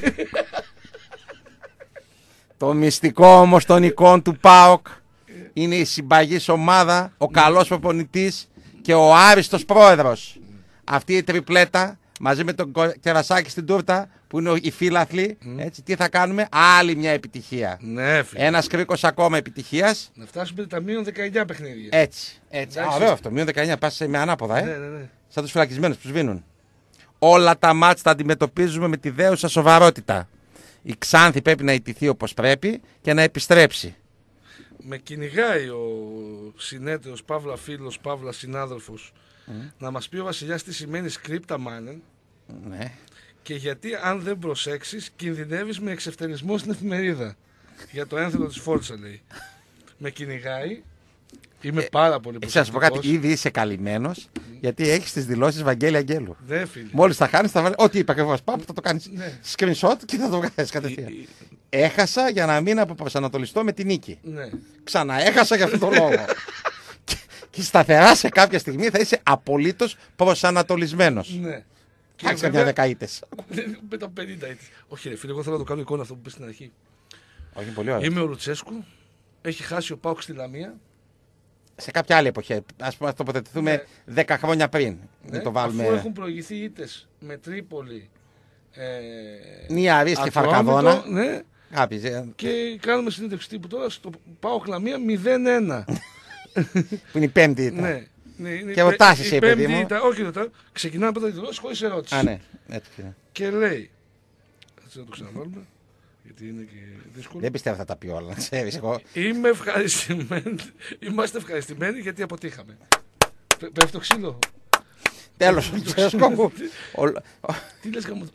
Το μυστικό όμως των εικόνων του ΠΑΟΚ είναι η συμπαγής ομάδα, ο καλός προπονητής και ο άριστος πρόεδρος. Αυτή η τριπλέτα μαζί με τον κερασάκι στην τούρτα που είναι οι φίλαθλοι. Mm. Έτσι, τι θα κάνουμε, άλλη μια επιτυχία. Ναι, ένας κρίκος ακόμα επιτυχίας. Να φτάσουμε τα μείον δεκαεννιά παιχνίδια. Έτσι. έτσι. Α, ωραίο αυτό. μείον δεκαεννιά, πας με ανάποδα, ε. Ναι, ναι, ναι. Σαν τους φυλακισμένους που σβήνουν. Όλα τα μάτς τα αντιμετωπίζουμε με τη δέουσα σοβαρότητα. Η Ξάνθη πρέπει να ιτηθεί όπως πρέπει και να επιστρέψει. Με κυνηγάει ο συνέτερος, παύλα φίλος, παύλα συνάδελφος, mm. να μας πει ο Βασιλιάς τι σημαίνει σκρίπτα μάνεν. Ναι. Και γιατί αν δεν προσέξεις κινδυνεύεις με εξευτελισμό στην εφημερίδα. Για το ένθετο της Φόρτσα λέει. Με κυνηγάει. Είμαι ε, πάρα πολύ προσεκτικός. Θα σου πω κάτι, ήδη είσαι καλυμμένος, mm. γιατί έχεις τις δηλώσεις Βαγγέλη Αγγέλου. Ναι, φίλε. Μόλις θα χάνεις, θα βάλεις. Ό,τι είπα ακριβώς, πάμε, θα το κάνεις ναι. screenshot και θα το βγάλεις κατευθείαν. Η... Έχασα για να μην αποπροσανατολιστώ με την νίκη. Ναι. Ξαναέχασα για αυτόν τον λόγο. και, και σταθερά σε κάποια στιγμή θα είσαι απολύτως προσανατολισμένος. Ναι. Κάτσε καμιά δεκαήτες. Με τα πενήντα ήτες. Όχι, ρε φίλε, εγώ θέλω να το κάνω εικόνα αυτό που πες στην αρχή. Όχι, πολύ ωραία. Είμαι ο Λουτσέσκου. Έχει χάσει ο ΠΑΟΚ στη Λαμία. Σε κάποια άλλη εποχή. Ας πούμε, τοποθετηθούμε ναι. δέκα χρόνια πριν. Ναι. Το βάλουμε... Αφού έχουν προηγηθεί ήττες με Τρίπολη. Ε... Νιάρης και Φαρκαδόνα. Ναι. Άπης, και κάνουμε συνέντευξη τύπου τώρα στο ΠΑΟΚ Λαμία μηδέν ένα. Που είναι η πέμπτη ήταν. Ναι. Ναι, είναι και ο Τάσης είπε, παιδί μου. Ήταν, όχι, δεν ξεκινάμε από τα δηλώσεις χωρίς ερώτηση. Α, ναι. Έτσι. Και λέει. Θα το ξαναβάλουμε. Γιατί είναι και δύσκολο. Δεν πιστεύω θα τα πει όλα, ξέρεις εγώ. Είμαι ευχαριστημένη. Είμαστε ευχαριστημένοι γιατί αποτύχαμε. Πέφτει το ξύλο. Τέλος, τι λες γαμώ.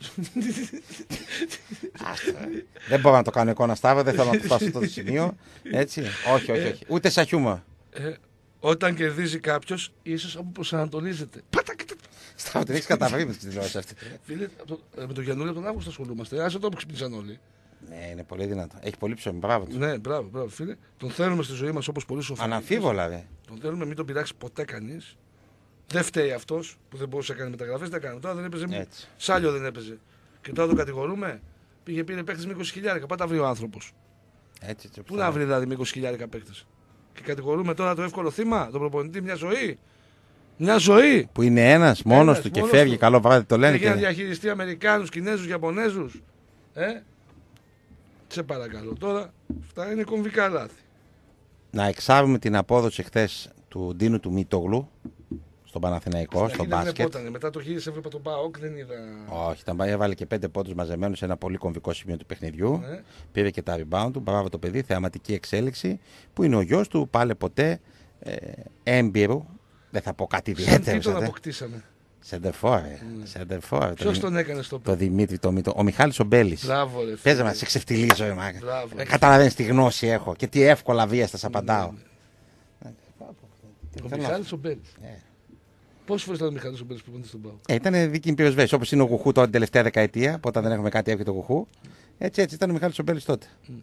Δεν μπορώ να το κάνω εικόνα Σταύρο, δεν θέλω να το φτάσω στο σημείο. Έτσι, όχι, όχι, όχι. Ούτε σαν χιούμορ. Όταν κερδίζει κάποιος, ίσως αποπροσανατολίζεται. Σταύρο, την έχεις καταβρει με τις δηλώσεις αυτή. Φίλε, με τον Γιαννούλη από τον Αύγουστο ασχολούμαστε. Άσε το που ξυπνήσαν όλοι. Ναι, είναι πολύ δυνατό. Έχει πολύ ψωμί, μπράβο του. Ναι, μπράβο, μπράβο, φίλε. Τον θέλουμε στη ζωή μας όπως πολύ σοφά. Αναμφίβολα, δε. Τον θέλουμε, μην τον πειράξει ποτέ κανείς. Δεν φταίει αυτός που δεν μπορούσε να κάνει μεταγραφές, δεν έκανε. Τώρα δεν έπαιζε. Σάλιο δεν έπαιζε. Και τώρα τον κατηγορούμε. Πήγε πήρε παίκτες με είκοσι χιλιάδες. Πάτα βρει ο άνθρωπος. Έτσι, έτσι, πού να βρει δηλαδή με είκοσι χιλιάδες παίκτες. Και κατηγορούμε τώρα το εύκολο θύμα, τον προπονητή, μια ζωή. Μια ζωή. Που είναι ένας μόνος του και φεύγει. Του. Καλό βράδυ το λένε. Και για να διαχειριστεί Αμερικάνους, Κινέζους, Ιαπωνέζους. Ε. Σε παρακαλώ τώρα. Αυτά είναι κομβικά λάθη. Να εξάρουμε την απόδοση χθες του Ντίνου του Μητόγλου στον Παναθηναϊκό, στον μπάσκετ. Δεν μετά το γύρισε, έβλεπα τον ΠΑΟΚ, δεν είδα. Όχι, ήταν, έβαλε και πέντε πόντους μαζεμένους σε ένα πολύ κομβικό σημείο του παιχνιδιού. Ναι. Πήρε και τα rebound του. Μπράβο το παιδί, θεαματική εξέλιξη. Που είναι ο γιος του, πάλι ποτέ ε, έμπειρου. Δεν θα πω κάτι ιδιαίτερο. Τι τον αποκτήσαμε. Σεντερφόρ. Mm. Ποιος τον έκανε στο Το Δημήτρη, το Μήτρο. Ο Μιχάλης ο Μπέλης. Μπράβο, ρε. Παίζαμε να σε ξεφτιλίζω, ρε μάγκα. Ε, Καταλαβαίνεις τι γνώση έχω και τι εύκολα βίαστα απαντάω. Mm. Ο Μιχάλης ο Μπέλης. Yeah. Πόσες φορές ήταν ο Μιχάλης ο Μπέλης που πήγαινε στον ΠΑΟΚ. Ε, ήταν δίκη πυροσβέση. Όπως είναι ο Γουχού τώρα την τελευταία δεκαετία, που όταν δεν έχουμε κάτι έρχεται ο Γουχού. Έτσι, έτσι ήταν ο Μιχάλης ο Μπέλης τότε. Mm.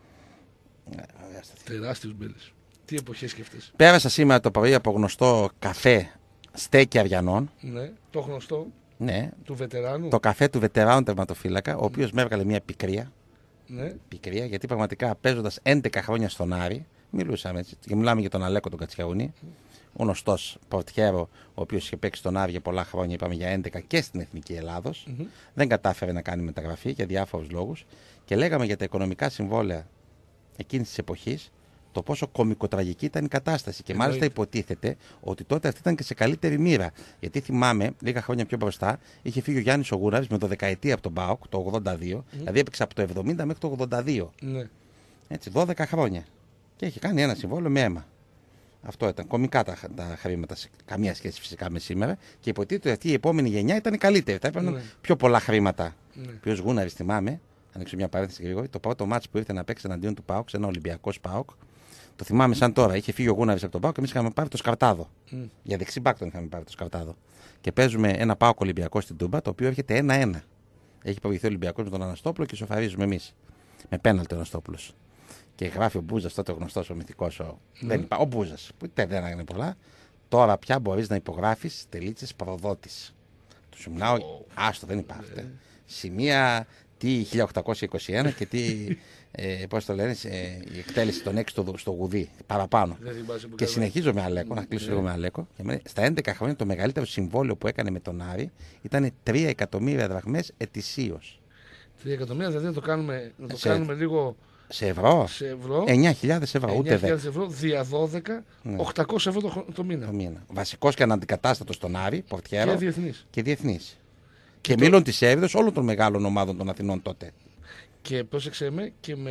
Τεράστιος Μπέλης. Τι εποχές σκέφτεσαι. Πέρασα σήμερα το πρωί από γνωστό καφέ Στέκι Αριανών. Ναι, το γνωστό. Ναι. Του βετεράνου. Το καφέ του βετεράνου τερματοφύλακα, ο οποίος mm. με έβγαλε μια πικρία. Ναι. Πικρία, γιατί πραγματικά παίζοντας έντεκα χρόνια στον Άρη, μιλούσαμε έτσι. Και μιλάμε για τον Αλέκο τον Κατσιαούνη. Mm. Ο γνωστός πορτιέρο, ο οποίος είχε παίξει στον Άρη για πολλά χρόνια, είπαμε για έντεκα και στην Εθνική Ελλάδος. Mm-hmm. Δεν κατάφερε να κάνει μεταγραφή για διάφορους λόγους. Και λέγαμε για τα οικονομικά συμβόλαια εκείνης της εποχής. Το πόσο κωμικοτραγική ήταν η κατάσταση. Και μάλιστα υποτίθεται ότι τότε αυτή ήταν και σε καλύτερη μοίρα. Γιατί θυμάμαι, λίγα χρόνια πιο μπροστά, είχε φύγει ο Γιάννης ο Γούναρης με δωδεκαετία από τον ΠΑΟΚ, το ογδόντα δύο. Mm. Δηλαδή έπαιξε από το εβδομήντα μέχρι το ογδόντα δύο. Mm. Έτσι, δώδεκα χρόνια. Και είχε κάνει ένα συμβόλαιο με αίμα. Αυτό ήταν. Κωμικά τα, τα χρήματα, καμία σχέση φυσικά με σήμερα. Και υποτίθεται ότι αυτή η επόμενη γενιά ήταν η καλύτερη. Θα έπαιρναν mm. πιο πολλά χρήματα. Mm. Ποιο Γούναρης θυμάμαι, ανοίξω μια παρένθεση γρήγορη, το πρώτο μάτς που ήρθε να παίξει εναντίον του ΠΑΟΚ, σε ένα Ολυμπιακό ΠΑΟΚ. Το θυμάμαι σαν τώρα. Είχε φύγει ο Γούναρης από τον ΠΑΟΚ και εμείς είχαμε πάρει το Σκαρτάδο. Mm. Για δεξί μπακ τον είχαμε πάρει το Σκαρτάδο. Και παίζουμε ένα ΠΑΟΚ Ολυμπιακό στην Τούμπα, το οποίο έρχεται ένα ένα. Έχει προηγηθεί ο Ολυμπιακός με τον Αναστόπουλο και σοφαρίζουμε εμείς. Με πέναλτι ο Αναστόπουλος. Και γράφει ο Μπούζας, τότε ο γνωστός, ο μυθικός. Ο, mm. δεν υπά... ο Μπούζας, που δεν έγινε πολλά. Τώρα πια μπορείς να υπογράφεις τελίτσες προδότης. Του σου μιλάω, oh. άστο, δεν υπάρχει. Mm. Σημεία τι χίλια οκτακόσια είκοσι ένα και τι, ε, πώς το λένε, ε, η εκτέλεση των έξι στο, στο γουδί, παραπάνω. Και συνεχίζω με Αλέκο, να κλείσω λίγο με Αλέκο. Στα έντεκα χρόνια το μεγαλύτερο συμβόλαιο που έκανε με τον Άρη ήταν τρία εκατομμύρια δραχμές ετησίως. τρία εκατομμύρια, δηλαδή να το κάνουμε, να το σε, κάνουμε λίγο... Σε ευρώ, σε ευρώ εννιά χιλιάδες ευρώ, ούτε εννιά χιλιάδες ευρώ δια δώδεκα, ναι. οκτακόσια ευρώ το, το μήνα. Το μήνα. Βασικός και αναντικατάστατος στον Άρη, πορτιέρο. Και διεθνής. Και διεθνής. Και, και μήλων της Εύηδος όλων των μεγάλων ομάδων των Αθηνών τότε. Και πρόσεξε με και με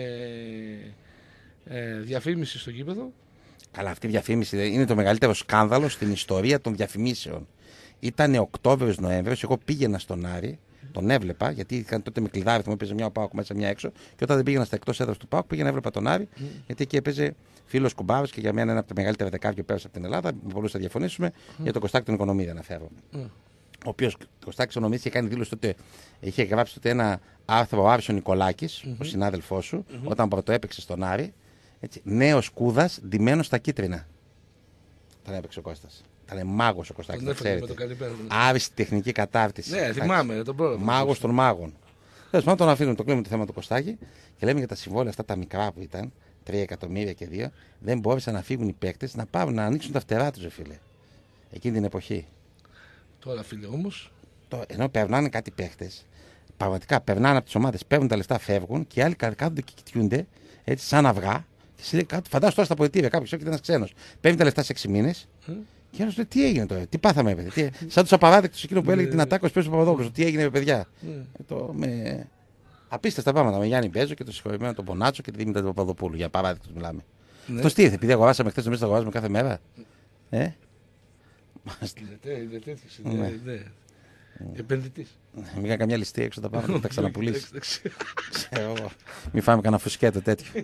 ε, διαφήμιση στο γήπεδο. Καλά, αυτή η διαφήμιση είναι το μεγαλύτερο σκάνδαλο στην ιστορία των διαφημίσεων. Ήταν Οκτώβριος-Νοέμβριος, εγώ πήγαινα στον Άρη, τον έβλεπα, γιατί είχαν τότε με κλειδάρι, μου έπαιζε μια ο Πάοκ μέσα, μια έξω. Και όταν δεν πήγαινα στα εκτός έδρας του Πάοκ, πήγαινα έβλεπα τον Άρη, mm. γιατί εκεί έπαιζε φίλος Κουμπάρος και για μένα ένα από τα μεγαλύτερα δεκάρια που πέρασε από την Ελλάδα. Με πολλούς θα διαφωνήσουμε, mm. για τον Κωστάκη τον Οικονομίδη αναφέρω. Mm. Ο οποίος Κωστάκης Οικονομίδης είχε κάνει δήλωση τότε, είχε γράψει τότε ένα άρθρο ο Άρης ο Νικολάκης, mm-hmm. ο συνάδελφός σου, mm-hmm. όταν πρωτοέπαιξε στον Άρη. Νέος Κούδας, ντυμένος στα κίτρινα. Τον έπαιξε ο Κώστας. Ήταν μάγος ο Κωστάκης. Τον έφερε με το καλημέρα. Άριστη τεχνική κατάρτιση. Ναι, θυμάμαι, τον πρόλαβα. Μάγος των μάγων. Τέλος πάντων, τον αφήνουμε, το κλείνουμε το θέμα του Κωστάκη και λέμε για τα συμβόλαια αυτά τα μικρά που ήταν, τρία εκατομμύρια και δύο, δεν μπόρεσαν να φύγουν οι παίκτες να πάρουν να ανοίξουν τα φτερά τους, φίλε. Εκείνη την εποχή. Τώρα, φίλε όμως. Ενώ περνάνε κάτι παίκτες, πραγματικά περνάνε από τις ομάδες, παίρνουν τα λεφτά, φεύγουν και οι άλλοι κάθονται και κοιτιούνται έτσι σαν αυγά. Φαντάζομαι τώρα στα πολιτεία κάποιο, όχι ένα ξένο. Παίρνει τα λεφτά σε έξι μήνες mm. και ένα λέει: Τι έγινε τώρα, τι πάθαμε, παιδί. Τι... Σαν του απαράδεκτου εκείνο που έλεγε την ατάκο πέσου Παπαδόπουλο. Τι έγινε, παιδιά. Mm. Το, με... Απίστευτα πράγματα με Γιάννη Μπέζο και το συγχωρημένο τον Πονάτσο και τη Δήμητρα του Παπαδοπούλου. Για παράδειγμα μιλάμε. Mm. Αυτό τι ήρθε, επειδή αγοράσαμε χθε το μέσα, το αγοράζουμε κάθε μέρα. Ε? Είναι τέτοιο. Επενδυτής. Μην κάνει καμιά ληστεία έξω τα πάνω, τα ξαναπουλήσει. Μην φάμε κανένα φουσκέτο τέτοιο.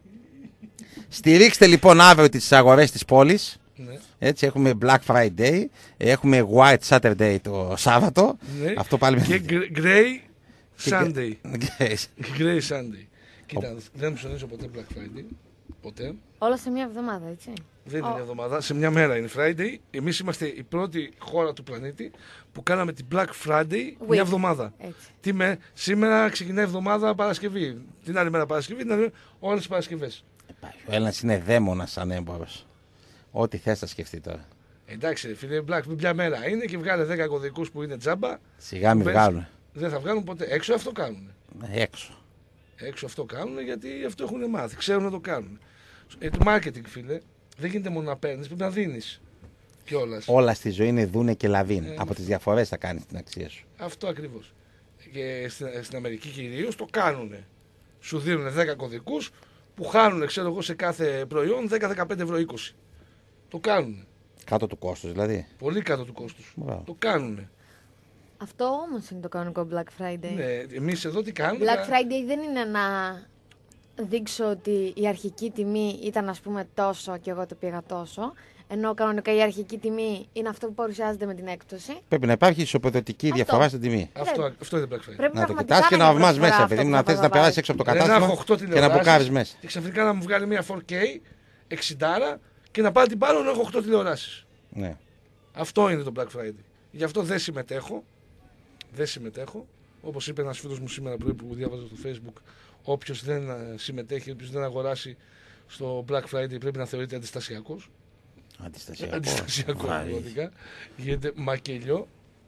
Στηρίξτε λοιπόν αύριο τις αγορές της πόλης. Ναι. Έτσι, έχουμε Black Friday, έχουμε White Saturday το Σάββατο. Ναι. Αυτό πάλι και με... Grey Sunday. Grey Sunday. Κοίτα, δεν μου ψωνίσω ποτέ Black Friday. Ποτέ. Όλα σε μια εβδομάδα, έτσι. Δεν είναι oh. μια εβδομάδα, σε μια μέρα είναι Friday. Εμείς είμαστε η πρώτη χώρα του πλανήτη που κάναμε την Black Friday Week. μια εβδομάδα. Τι με, σήμερα ξεκινάει η εβδομάδα Παρασκευή. Την άλλη μέρα Παρασκευή, την άλλη όλες τις Παρασκευές. Ο Έλληνας είναι δαίμονας σαν έμπορος. Ό,τι θες θα σκεφτεί τώρα. Εντάξει, φίλε, Black μια μέρα είναι και βγάλε δέκα κωδικούς που είναι τζάμπα. Σιγά μην βγάλουν. Δεν θα βγάλουν ποτέ. Έξω αυτό κάνουν. Έξω. Έξω αυτό κάνουν γιατί αυτό έχουν μάθει. Ξέρουν να το κάνουν. Ε, το marketing, φίλε, δεν γίνεται μόνο να παίρνεις, πρέπει να δίνεις κιόλας. Όλα στη ζωή είναι δούνε και λαβίν. Ε, Από τις διαφορές θα κάνεις την αξία σου. Αυτό ακριβώς. Και στην, στην Αμερική κυρίως το κάνουν. Σου δίνουν δέκα κωδικούς που χάνουν, ξέρω εγώ, σε κάθε προϊόν δέκα με δεκαπέντε ευρώ είκοσι. Το κάνουν. Κάτω του κόστους δηλαδή. Πολύ κάτω του κόστους. Μπράβο. Το κάνουν. Αυτό όμως είναι το κανονικό Black Friday. Ναι, εμείς εδώ τι κάνουμε. Black Friday δεν είναι να δείξω ότι η αρχική τιμή ήταν, ας πούμε, τόσο και εγώ το πήγα τόσο. Ενώ κανονικά η αρχική τιμή είναι αυτό που παρουσιάζεται με την έκπτωση. Πρέπει να υπάρχει ισοπεδωτική διαφορά στην τιμή. Αυτό, αυτό είναι Black Friday. Πρέπει να το κοιτάς και να βάζει μέσα, παιδί μου, να θες να περάσει έξω από το κατάστημα και να μπουκάρεις μέσα. Και ξαφνικά να μου βγάλει μια φορ κέι εξήντα και να πάω την πάνω να έχω οκτώ τηλεοράσεις. Ναι. Αυτό είναι το Black Friday. Γι' αυτό δεν συμμετέχω. Δεν συμμετέχω. Όπως είπε ένας φίλος μου σήμερα πρωί που διάβαζα στο Facebook, όποιος δεν συμμετέχει, όποιος δεν αγοράσει στο Black Friday πρέπει να θεωρείται αντιστασιακός. Αντιστασιακό. Αντιστασιακό, πραγματικά. Γίνεται μακελιό.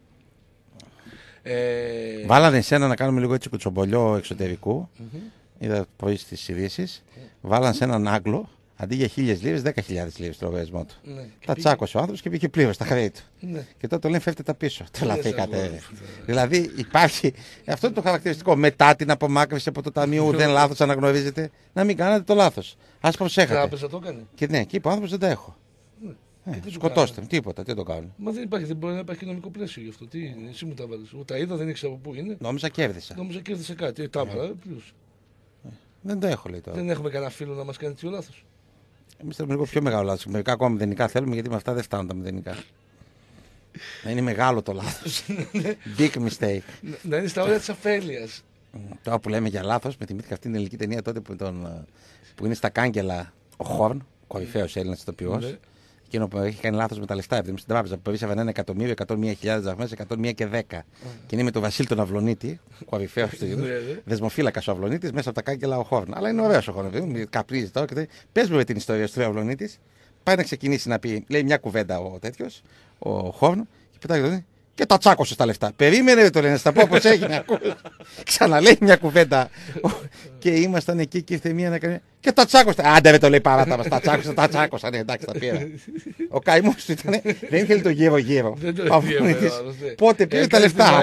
Ε... Βάλανε εσένα να κάνουμε λίγο έτσι κουτσομπολιό εξωτερικού. Mm-hmm. Είδα πρωί στις ειδήσεις. Mm. Βάλανε σε έναν Άγγλο, αντί για χίλιες λίρες, δέκα χιλιάδες λίρες το λογαριασμό του. Mm. Τα πήγε... τσάκωσε ο άνθρωπος και πήγε πλήρως στα χρέη του. Mm. Και τότε το λένε φεύγετε τα πίσω. Το λαθήκατε. Δηλαδή υπάρχει. Αυτό είναι το χαρακτηριστικό. Μετά την απομάκρυνση από το ταμείο, δεν λάθος αναγνωρίζετε. Να μην κάνατε το λάθος. Ας προσέχατε. Τράπεζα το έκανε. Και ναι, και είπε ο άνθρωπος δεν τα έχω. Ε, σκοτώστε με, τίποτα, τι το κάνουν. Μα δεν υπάρχει, δεν μπορεί να υπάρχει νομικό πλαίσιο γι' αυτό. Τι είναι, εσύ μου τα βάλεις. Εγώ τα είδα, δεν ήξερα από πού είναι. Νόμιζα κέρδισα. Νόμιζα κέρδισα κάτι. Ε, τα έβαλα, ε, ε, δεν το έχω λέει τώρα. Δεν έχουμε κανένα φίλο να μας κάνει τέτοιο λάθος. Εμείς θέλουμε λίγο πιο μεγάλο λάθος. Μερικά ακόμα μηδενικά θέλουμε γιατί με αυτά δεν φτάνουν τα μηδενικά. Να είναι μεγάλο το λάθος. Big mistake. Να είναι στα όρια της αφέλειας. Τώρα που λέμε για λάθος, με θυμήθηκα αυτή την ελληνική ταινία τότε που, τον, που είναι στα κάγκελα ο Χόρν, κορυφαίος Έλληνας ηθοποιός. Εκείνο που έχει κάνει λάθος με τα λεφτά. Επειδή στην τράπεζα που περίσσευαν ένα εκατομμύριο, εκατόν μία χιλιάδες δραχμές, εκατόν μία και δέκα. Mm. Και είναι με τον Βασίλη τον Αυλονίτη, κορυφαίο του είδου. Δεσμοφύλακα ο Αυλονίτης, μέσα από τα κάγκελα ο Χόρν. Αλλά είναι ωραίο ο Χόρν, καπρίζει τώρα. Πες μου με την ιστορία του Αυλονίτη. Πάει να ξεκινήσει να πει, λέει μια κουβέντα ο τέτοιο, ο Χόρν, και πετάει το και τα τσάκωσε στα λεφτά. Περίμενε, το λένε, στα πω πώς έγινε. Ξαναλέει μια κουβέντα. Και ήμασταν εκεί και ήρθε μία να κάνει. Και τα τσάκωσε. Άντε, δεν το λέει παράτα μας. Τα τσάκωσε, τα τσάκωσα. Ναι, εντάξει, τα πήρα. Ο καημός του ήταν. Δεν ήθελε το γύρω-γύρω. Πότε πήρε τα λεφτά.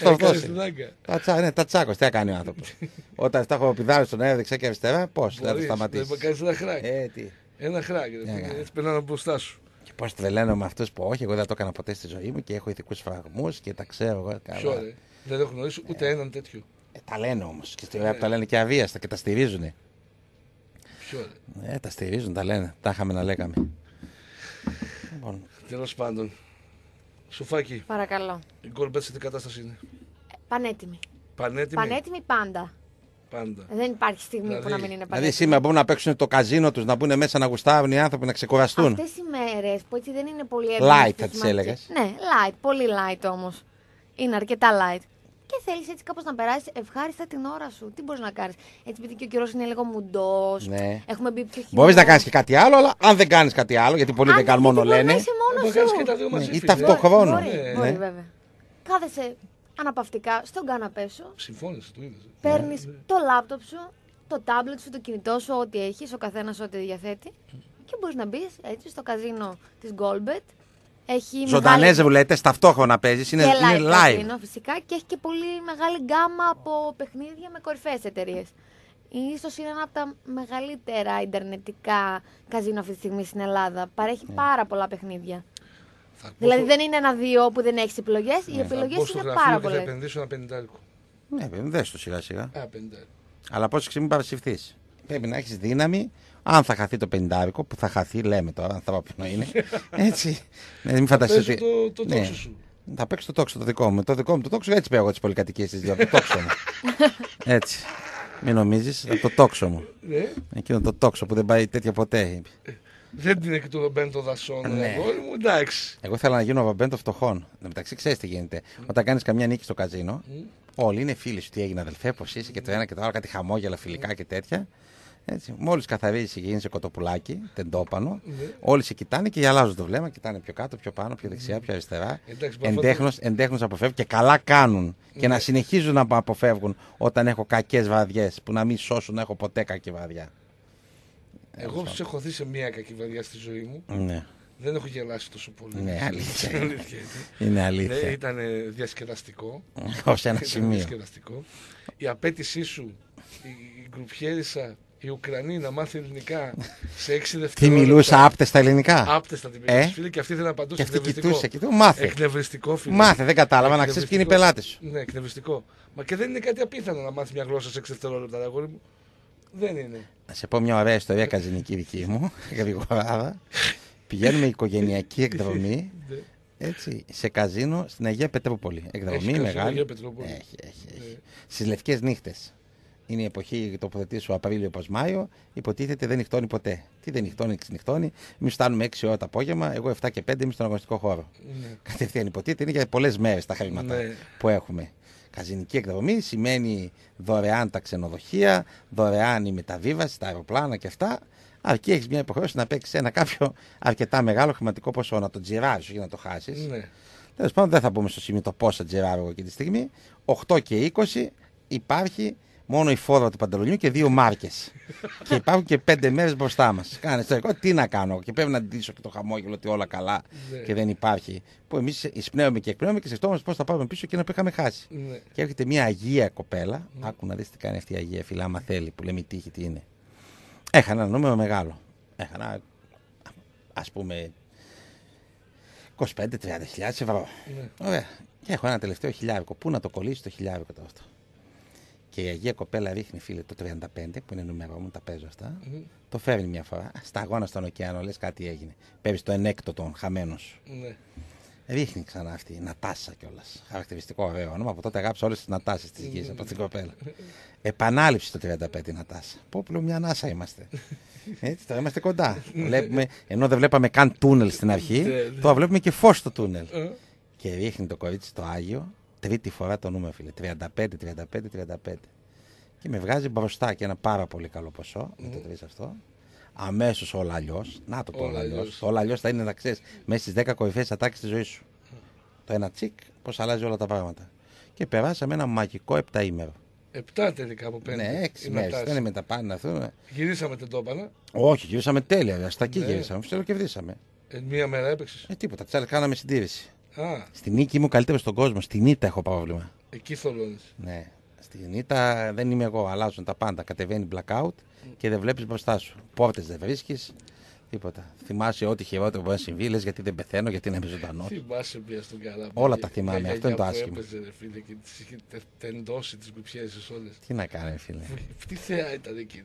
Τα τσάκωσε. Τι έκανε ο άνθρωπος. Όταν τα έχω πηδάρει στον αέρα δεξιά και αριστερά, πώς θα το σταματήσει. Ένα χράκι. Έτσι περνάνε μπροστά σου. Πώς τρελαίνω με αυτούς που όχι, εγώ δεν το έκανα ποτέ στη ζωή μου και έχω ηθικούς φραγμούς και τα ξέρω εγώ καλά. Ποιο ρε, δεν έχω γνωρίσει ούτε ε, έναν τέτοιο. Ε, τα λένε όμως και στη ώρα που τα λένε και αβίαστα και τα στηρίζουνε. Ποιο ρε. Ε, τα στηρίζουν, τα λένε, τα είχαμε να λέγαμε. Λοιπόν. Τέλος πάντων, Σοφάκη. Παρακαλώ. Η Γκολμπέτ σε τι κατάσταση είναι? Ε, πανέτοιμη. Πανέτοιμη. Πανέτοιμη πάντα. Πάντα. Δεν υπάρχει στιγμή δηλαδή, που να μην είναι πανέτοιμη. Δηλαδή σήμερα μπορούν να παίξουν το καζίνο τους, να μπουν μέσα να γουστάρουν οι άνθρωποι να ξεκουραστούν. Αυτές οι μέρες που έτσι δεν είναι πολύ light θα τις έλεγες. Ναι, light, πολύ light όμως. Είναι αρκετά light. Και θέλεις έτσι κάπως να περάσεις ευχάριστα την ώρα σου. Τι μπορείς να κάνεις? Έτσι επειδή και ο καιρός είναι λίγο μουντός. Ναι. Έχουμε μπει πιο χειμώνα. Μπορείς να κάνεις και κάτι άλλο, αλλά αν δεν κάνεις κάτι άλλο, γιατί πολλοί δεν κάνουν μόνο λένε. Μπορεί να είσαι μόνος σου. Ή ταυτόχρονα. Μπορεί βέβαια. Κάθεσαι αναπαυτικά στον καναπέ σου. Συμφώνησε, το είδες. Παίρνεις το λάπτοπ σου, το τάμπλετ σου, το κινητό σου, ό,τι έχεις, ο καθένας ό,τι διαθέτει. Και μπορείς να μπεις έτσι στο καζίνο της Γκολμπέτ. Ζωντανές ρουλέτες ταυτόχρονα παίζεις, είναι, είναι live. Καζίνο, φυσικά, και έχει και πολύ μεγάλη γκάμα από παιχνίδια με κορυφαίες εταιρείες. Ίσως είναι ένα από τα μεγαλύτερα ιντερνετικά καζίνο αυτή τη στιγμή στην Ελλάδα. Παρέχει mm. πάρα πολλά παιχνίδια. Θα δηλαδή δεν είναι ένα-δύο που δεν έχεις επιλογές, ναι. Οι επιλογές είναι πάρα πολλές. Θα επενδύσω ένα πενηντάρικο. Ναι, δες το σιγά σιγά. Α, πενηντάρικο. Αλλά πόση στιγμή παρασυρθείς. Πρέπει να έχεις δύναμη. Αν θα χαθεί το πενηντάρικο, που θα χαθεί, λέμε τώρα, αν θα πω ποιο είναι. Έτσι. Ναι, μην φανταστείτε. Θα παίξω το, το τόξο σου. Θα παίξω το τόξο το δικό μου. Το δικό μου το τόξο, έτσι παίρνω τις πολυκατοικίες της δύο. Το τόξο μου. Έτσι. Μην νομίζεις, το τόξο μου. Εκείνο το τόξο που δεν πάει τέτοια ποτέ. Δεν είναι και το Ρομπέντο δασών, ναι. Μου, εντάξει. Εγώ θέλω να γίνω ο Ρομπέντο φτωχών. Εν τω μεταξύ, ξέρεις τι γίνεται. Mm. Όταν κάνεις καμιά νίκη στο καζίνο, mm. όλοι είναι φίλοι σου. Τι έγινε, αδελφέ, πώς είσαι και το ένα και το άλλο, κάτι χαμόγελα φιλικά mm. και τέτοια. Μόλις καθαρίζεις και γίνεις κοτοπουλάκι, τεντόπανο, mm. όλοι σε κοιτάνε και γυαλάζουν το βλέμμα, κοιτάνε πιο κάτω, πιο πάνω, πιο δεξιά, πιο αριστερά. Εντέχνος, εντέχνος αποφεύγουν και καλά κάνουν. Mm. Και να συνεχίζουν να αποφεύγουν όταν έχω κακές βραδιές, που να μην σώσουν να έχω ποτέ κακή βραδιά. Εγώ τους έχω δει σε μία κακή βραδιά στη ζωή μου. Ναι. Δεν έχω γελάσει τόσο πολύ. Ναι, αλήθεια. είναι αλήθεια. Ναι, ήταν διασκεδαστικό. Ως ένα σημείο. Διασκεδαστικό. Η απέτησή σου, η γκρουπιέρισα, η Ουκρανή να μάθει ελληνικά σε έξι δευτερόλεπτα. Τι μιλούσα άπτεστα ελληνικά. Άπτεστα την μιλούσα, ε? Φίλε, και αυτή δεν απαντούσε. Και αυτή κοιτούσε, κοιτούσε. Μάθε. Εκνευριστικό, φίλε. Μάθε, δεν κατάλαβα να ξέρεις ποιοι είναι οι πελάτες σου. Ναι, εκνευριστικό. Μα και δεν είναι κάτι απίθανο να μάθει μια γλώσσα σε έξι δευτερόλεπτα, αγόρι μου. Δεν είναι. Να σε πω μια ωραία ιστορία καζινική δική μου, γρηγοράδα. Πηγαίνουμε οικογενειακή εκδρομή, έτσι, σε καζίνο στην Αγία Πετρούπολη. Εκδρομή μεγάλη. Έχει, έχει, έχει. Ναι. Στις Λευκές Νύχτες. Είναι η εποχή τοποθετήσεων Απρίλιο προς Μάιο. Υποτίθεται δεν νυχτώνει ποτέ. Τι δεν νυχτώνει, ξενυχτώνει. Εμείς φτάνουμε έξι ώρα το απόγευμα. Εγώ εφτά και πέντε είμαι στον αγωνιστικό χώρο. Ναι. Κατευθείαν υποτίθεται είναι για πολλές μέρες τα χρήματα ναι. που έχουμε. Καζινική εκδρομή σημαίνει δωρεάν τα ξενοδοχεία, δωρεάν η μεταβίβαση, τα αεροπλάνα και αυτά. Αρκεί έχεις μια υποχρέωση να παίξεις ένα κάποιο αρκετά μεγάλο χρηματικό ποσό, να το τζιράρεις για να το χάσεις. Ναι. Τέλος πάντων, δεν θα μπούμε στο σημείο το πόσα τζιράρω εγώ εκεί τη στιγμή. οκτώ και είκοσι υπάρχει μόνο η φόρα του παντελονιού και δύο μάρκες. Και υπάρχουν και πέντε μέρες μπροστά μας. Κάνε στο εγώ, τι να κάνω. Και πρέπει να ντύσω και το χαμόγελο ότι όλα καλά ναι. και δεν υπάρχει. Που εμείς εισπνέουμε και εκπνέουμε και σκεφτόμαστε πώς θα πάρουμε πίσω εκείνα που είχαμε χάσει. Ναι. Και έρχεται μια Αγία κοπέλα. Ναι. Άκου να δεις τι κάνει αυτή η Αγία, φιλά, άμα θέλει, που λέμε η τύχη τι είναι. Έχανα ένα νούμερο μεγάλο. Έχανα, ας πούμε, είκοσι πέντε με τριάντα χιλιάδες ευρώ. Ναι. Ωραία. Και έχω ένα τελευταίο χιλιάρικο. Πού να το κολλήσει το χιλιάρικο το αυτό. Και η Αγία κοπέλα ρίχνει, φίλε, το τριάντα πέντε που είναι νούμερό μου, τα παίζω αυτά. Mm-hmm. Το φέρνει μια φορά. Σταγόνα στον ωκεανό, λες κάτι έγινε. Πέφτει το ενέκτο των χαμένος. Mm-hmm. Ρίχνει ξανά αυτή η Νατάσα κιόλας. Χαρακτηριστικό ωραίο όνομα. Από τότε αγάπησα όλες τις Νατάσες της γης από την κοπέλα. Επανάληψη το τριάντα πέντε η Νατάσα. Πω πλέον μια ανάσα είμαστε. Έτσι, τώρα είμαστε κοντά. Βλέπουμε, ενώ δεν βλέπαμε καν τούνελ στην αρχή, τώρα βλέπουμε και φως στο τούνελ. Και ρίχνει το κορίτσι στο Άγιο, τρίτη φορά το νούμερο, φίλε. τριάντα πέντε, τριάντα πέντε, τριάντα πέντε. Και με βγάζει μπροστά και ένα πάρα πολύ καλό ποσό. Με το τρεις αυτό. Αμέσως όλα αλλιώς. Να το πω όλα αλλιώς. Όλα αλλιώς θα είναι να ξέρεις μέσα στις δέκα κορυφαίες ατάκες της ζωής σου. Το ένα τσικ, πώς αλλάζει όλα τα πράγματα. Και περάσαμε ένα μαγικό επταήμερο. Επτά τελικά από πέντε. Ναι, έξι μέρες. Δεν είναι μεταπάνε αυτό. Γυρίσαμε την τόπανα. Όχι, γυρίσαμε τέλεια. Στα εκεί ναι. Γυρίσαμε. Φυσικά κερδίσαμε. Ε, μία μέρα έπαιξες. Ε, τίποτα. Τι άλλες κάναμε συντήρηση. Α. Στην νίκη ήμουν καλύτερο στον κόσμο. Στην ήττα έχω πρόβλημα. Εκεί θολώνεις. Ναι. Στην ήττα δεν είμαι εγώ. Αλλάζουν τα πάντα. Κατεβαίνει blackout mm. και δεν βλέπεις μπροστά σου. Πόρτες δεν βρίσκεις. Τίποτα. Θυμάσαι ό,τι χειρότερο μπορεί να συμβεί. Λες γιατί δεν πεθαίνω, γιατί να είμαι ζωντανό. Θυμάσαι μία στον καλά. Όλα τα θυμάμαι. Αυτό είναι το άσχημο. Έπαιζε, ρε φίλε, και τις είχε τεντώσει τις κουπιέζες όλες. Τι να κάνει, φίλε. Τι θεά ήταν εκείνη.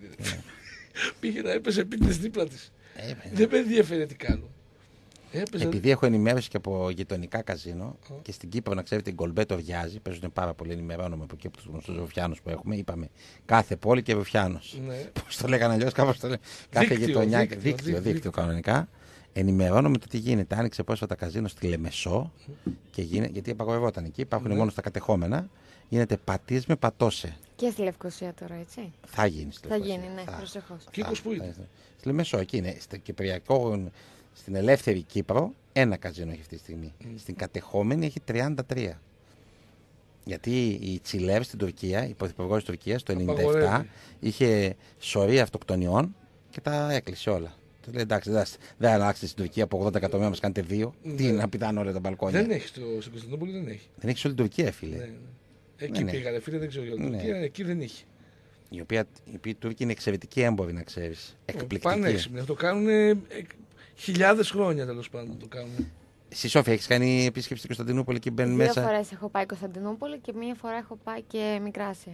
Πήγε να έπαιζε επίτηδες δίπλα της. Δεν με ενδιαφέρε τι κάνω. Έπαιζε... Επειδή έχω ενημέρωση και από γειτονικά καζίνο oh. και στην Κύπρο, να ξέρετε, την Κολμπέ το βιάζει. Παίζουν πάρα πολύ, ενημερώνομαι από εκεί από του γνωστού Ρουφιάνου που έχουμε. Είπαμε κάθε πόλη και Ρουφιάνο. Ναι. Πώς το λέγανε αλλιώς, κάπως το λέγανε. Κάθε γειτονιά. Δίκτυο, δίκτυο, δίκτυο, δίκτυο κανονικά. Ενημερώνομαι το τι γίνεται. Άνοιξε πρόσφατα καζίνο στη Λεμεσό και γίνεται, γιατί απαγορευόταν εκεί. Υπάρχουν ναι. μόνο στα κατεχόμενα. Γίνεται πατής με πατώσε. Και στη Λευκοσία τώρα, έτσι. Θα γίνει στη Λευκοσία. Θα γίνει, ναι, προσεχώς. Κύπρος που είναι. Στη Λεμεσό, εκεί είναι. Στο Κυπριακό. Στην ελεύθερη Κύπρο ένα καζίνο έχει αυτή τη στιγμή. Mm. Στην κατεχόμενη έχει τριάντα τρία. Γιατί η Τσιλεύ στην Τουρκία, η πρωθυπουργός της Τουρκίας, το χίλια εννιακόσια ενενήντα επτά είχε σωρία αυτοκτονιών και τα έκλεισε όλα. Του λέει εντάξει, δεν αλλάξετε στην Τουρκία από ογδόντα εκατομμύρια μας κάνετε δύο. Mm. Τι να πηδάνε όλα τα μπαλκόνια. Δεν έχει στο, στην Κωνσταντινούπολη, δεν έχει. Δεν έχει σε όλη την Τουρκία, φίλε. Ναι, ναι. Εκεί ναι, πήγανε, φίλε, δεν ξέρω για την Τουρκία, εκεί δεν είχε. Η οποία η Τούρκοι είναι εξαιρετικοί έμποροι, να ξέρεις. Εκπληκτικοί. Πάνε έξυπνοι, αυτό κάνουν. Χιλιάδες χρόνια τέλος πάντων το κάνουμε. Εσύ, Σόφια, έχεις κάνει επίσκεψη στην Κωνσταντινούπολη και μπαίνει Δύο μέσα. Δύο φορές έχω πάει Κωνσταντινούπολη και μία φορά έχω πάει και Μικρά Ασία.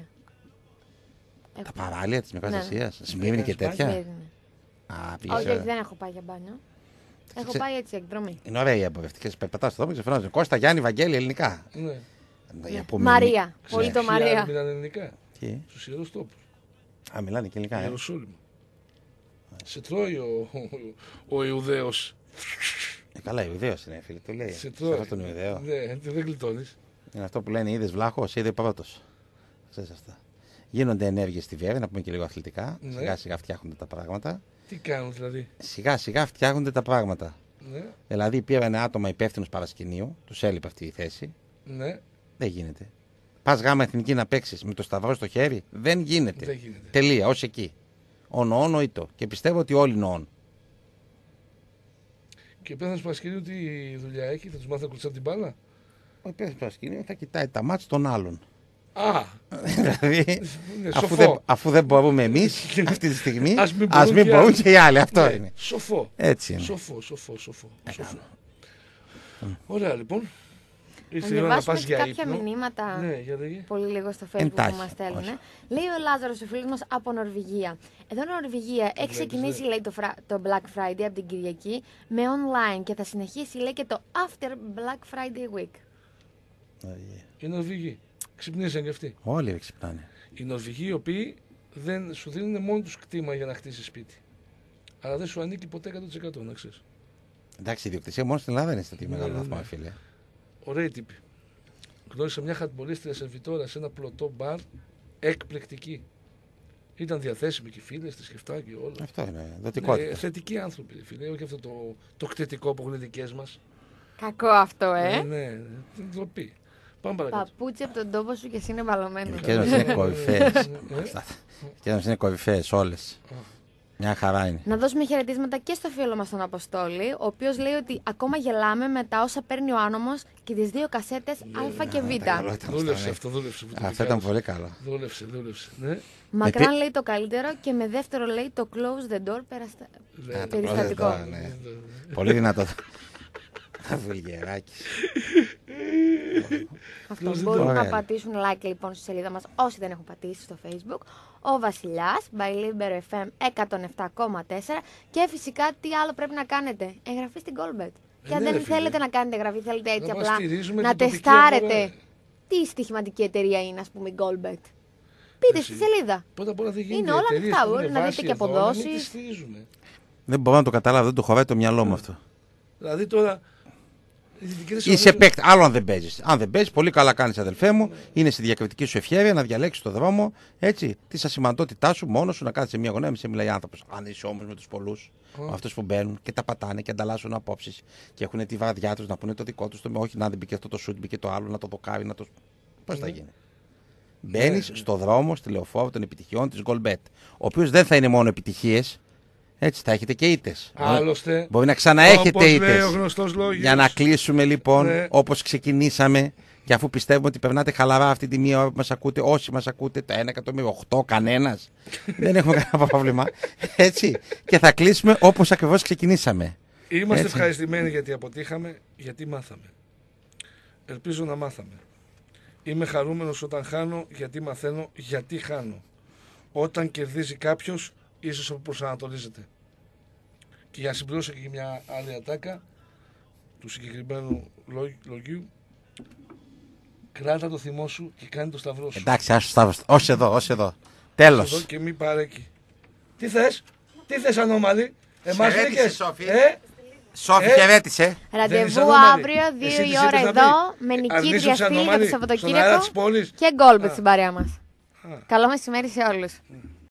Τα έχω... παράλια της Μικράς ναι, Ασίας, ναι. Σμύρνη και τέτοια. Ναι. Α, όχι, όχι, δεν έχω πάει για μπάνιο. Έχω Ξε... πάει έτσι εκδρομή. Είναι ωραία οι εμπορευτικές. Περπατάς στον δρόμο και ξεφράζουν Κώστα, Γιάννη, Βαγγέλη, ελληνικά. Ναι. Ναι. Μαρία, πολύ το Μαρία. Μιλάνε ελληνικά. Τι? Στους Ιερούς Τόπους. Α, μιλάνε και ελληνικά. Ιεροσόλυμα. Σε τρώει ο, ο, ο Ιουδαίος. Ε, καλά, Ιουδαίος είναι, φίλε, το λέει. Σε τρώει. Αυτό τον Ιουδαίο. Ναι, δεν γλιτώνεις. Είναι αυτό που λένε είδες βλάχος, είδε πρώτος. Ξέρεις αυτά. Γίνονται ενέργειες στη Βέρεια, να πούμε και λίγο αθλητικά. Ναι. Σιγά σιγά φτιάχνονται τα πράγματα. Τι κάνουν δηλαδή. Σιγά σιγά φτιάχνονται τα πράγματα. Ναι. Δηλαδή πήραν άτομα υπεύθυνους παρασκηνίου, τους έλειπε αυτή η θέση. Ναι. Δεν γίνεται. Πας γάμα εθνική να παίξεις με το σταυρό στο χέρι, δεν γίνεται. Δεν γίνεται. Τελεία, ως εκεί. Ο νοόν νοήτο. Και πιστεύω ότι όλοι νοών. Και ο υπεύθυνος Παρασκηνίου τι δουλειά έχει, θα τους μάθει να κουτσάνε την μπάλα. Ο υπεύθυνος Παρασκηνίου θα κοιτάει τα μάτς των άλλων. Α! Δηλαδή, αφού, δεν, αφού δεν μπορούμε εμείς αυτή τη στιγμή, ας μην, ας μην μπορούν και οι άλλοι. Αυτό ναι, είναι. Σοφό. Έτσι είναι. Σοφό, σοφό, σοφό. σοφό. Ωραία λοιπόν. Ήρθε η ώρα να πας για κάποια ύπνο. Μηνύματα ναι, για πολύ λίγο στο Facebook Εντάχει. Που μας στέλνουν. Λέει ο Λάζαρος, ο φίλος μας από Νορβηγία. Εδώ Νορβηγία έχει ξεκινήσει λέει, το, φρα... το Black Friday από την Κυριακή με online και θα συνεχίσει λέει και το After Black Friday Week. Οι Νορβηγοί ξυπνήσαν και αυτοί. Όλοι ξυπνάνε. Οι Νορβηγοί οι οποίοι δεν σου δίνουν μόνο τους κτήμα για να χτίσεις σπίτι. Αλλά δεν σου ανήκει ποτέ εκατό τοις εκατό να ξέρεις. Εντάξει, η ιδιοκτησία μόνο στην Ελλάδα είναι σε τέτοιο μεγάλο βαθμό, φίλε. Ωραίοι τύποι. Γνώρισα μια χατμπολίστρια σερβιτόρα σε ένα πλωτό μπαρ εκπληκτική. Ήταν διαθέσιμοι και οι φίλες της και αυτά και όλα. Αυτό είναι. Δοτικότητα. Ναι, θετικοί άνθρωποι, φίλε. Όχι αυτό το, το κτητικό που έχουν οι δικές μας. Κακό αυτό, ε. Ναι, ναι. Την ντροπή. Πάμε παρακάτω. Παπούτσι από τον τόπο σου και εσύ είναι βαλωμένο. Οι δικές μας είναι κορυφαίες. Οι δικές μας είναι κορυφαίες όλες. Μια χαρά είναι. Να δώσουμε χαιρετίσματα και στο φίλο μας τον Αποστόλη, ο οποίος λέει ότι ακόμα γελάμε με τα όσα παίρνει ο άνομος και τις δύο κασέτες Α και Β. Δούλεψε αυτό, δούλεψε. Αυτό ήταν πολύ καλό. Δούλεψε, δούλεψε. Ναι. Μακράν λέει το καλύτερο και με δεύτερο λέει το close the door περιστατικό. Πολύ δυνατό. Βουλγεράκι. Αυτό μπορούν να πατήσουν like λοιπόν στη σελίδα μας όσοι δεν έχουν πατήσει στο Facebook. Ο Βασιλιάς, by Liber εφ εμ εκατόν επτά κόμμα τέσσερα και φυσικά τι άλλο πρέπει να κάνετε. Εγγραφή στην Goldbet. Και αν ναι, δεν φίλε. θέλετε να κάνετε γραφή, θέλετε έτσι Να απλά την να τεστάρετε αγορά. Τι στοιχηματική εταιρεία είναι, ας πούμε, η Goldbet. Πείτε Εσύ. στη σελίδα. Πρώτα απ' όλα δεν γίνεται. Είναι όλα ανοιχτά. Μπορεί να δείτε και αποδόσεις. Δεν μπορώ να το καταλάβω, δεν το χωράει το μυαλό μου αυτό. Δηλαδή τώρα. Είσαι παίκτη, άλλο αν δεν παίζει. Αν δεν παίζει, πολύ καλά κάνει, αδελφέ μου. Είναι στη διακριτική σου ευχέρεια να διαλέξει το δρόμο, έτσι, τη ασημαντότητά σου μόνο σου να κάτσει σε μια γωνία, μη σε μιλάει άνθρωπο. Αν είσαι όμω με του πολλού, oh. αυτού που μπαίνουν και τα πατάνε και ανταλλάσσουν απόψει και έχουν τη βραδιά του να πούνε το δικό του, το όχι να δεν μπήκε αυτό το σουτ, μπήκε το άλλο, να το δοκάρει, να το. Πώ θα γίνει. Μπαίνει yeah. στο δρόμο, στη λεωφόρο των επιτυχιών τη Goldbet, ο οποίο δεν θα είναι μόνο επιτυχίε. Έτσι θα έχετε και ήττες. Άλλωστε. Μπορεί να ξαναέχετε ήττες. Για να κλείσουμε λοιπόν ναι. όπως ξεκινήσαμε. Και αφού πιστεύουμε ότι περνάτε χαλαρά αυτή τη μία ώρα που μας ακούτε, όσοι μας ακούτε, το ένα εκατομμύριο, οχτώ, κανένας. Δεν έχουμε κανένα πρόβλημα. Έτσι. Και θα κλείσουμε όπως ακριβώς ξεκινήσαμε. Είμαστε Έτσι. ευχαριστημένοι γιατί αποτύχαμε, γιατί μάθαμε. Ελπίζω να μάθαμε. Είμαι χαρούμενος όταν χάνω, γιατί μαθαίνω, γιατί χάνω. Όταν κερδίζει κάποιος, ίσως από προσανατολίζεται. Και για να συμπληρώσω και μια άλλη ατάκα του συγκεκριμένου λογίου, κράτα το θυμό σου και κάνει το σταυρό σου. Εντάξει, άσου σταυρό. Ως εδώ, ως εδώ. Τέλος. Εδώ και μη παρέκει. Τι θες, τι θες ανώμαλη, εμάς βρήκες. Ε? Σόφη, ε? χαιρέτησε. Ραντεβού αύριο, δύο η ώρα εδώ, με νικήτρια φίλη για το Σαββατοκύριακο και Goldbet στην παρέα μας. Καλό μεσημέρι σε όλους.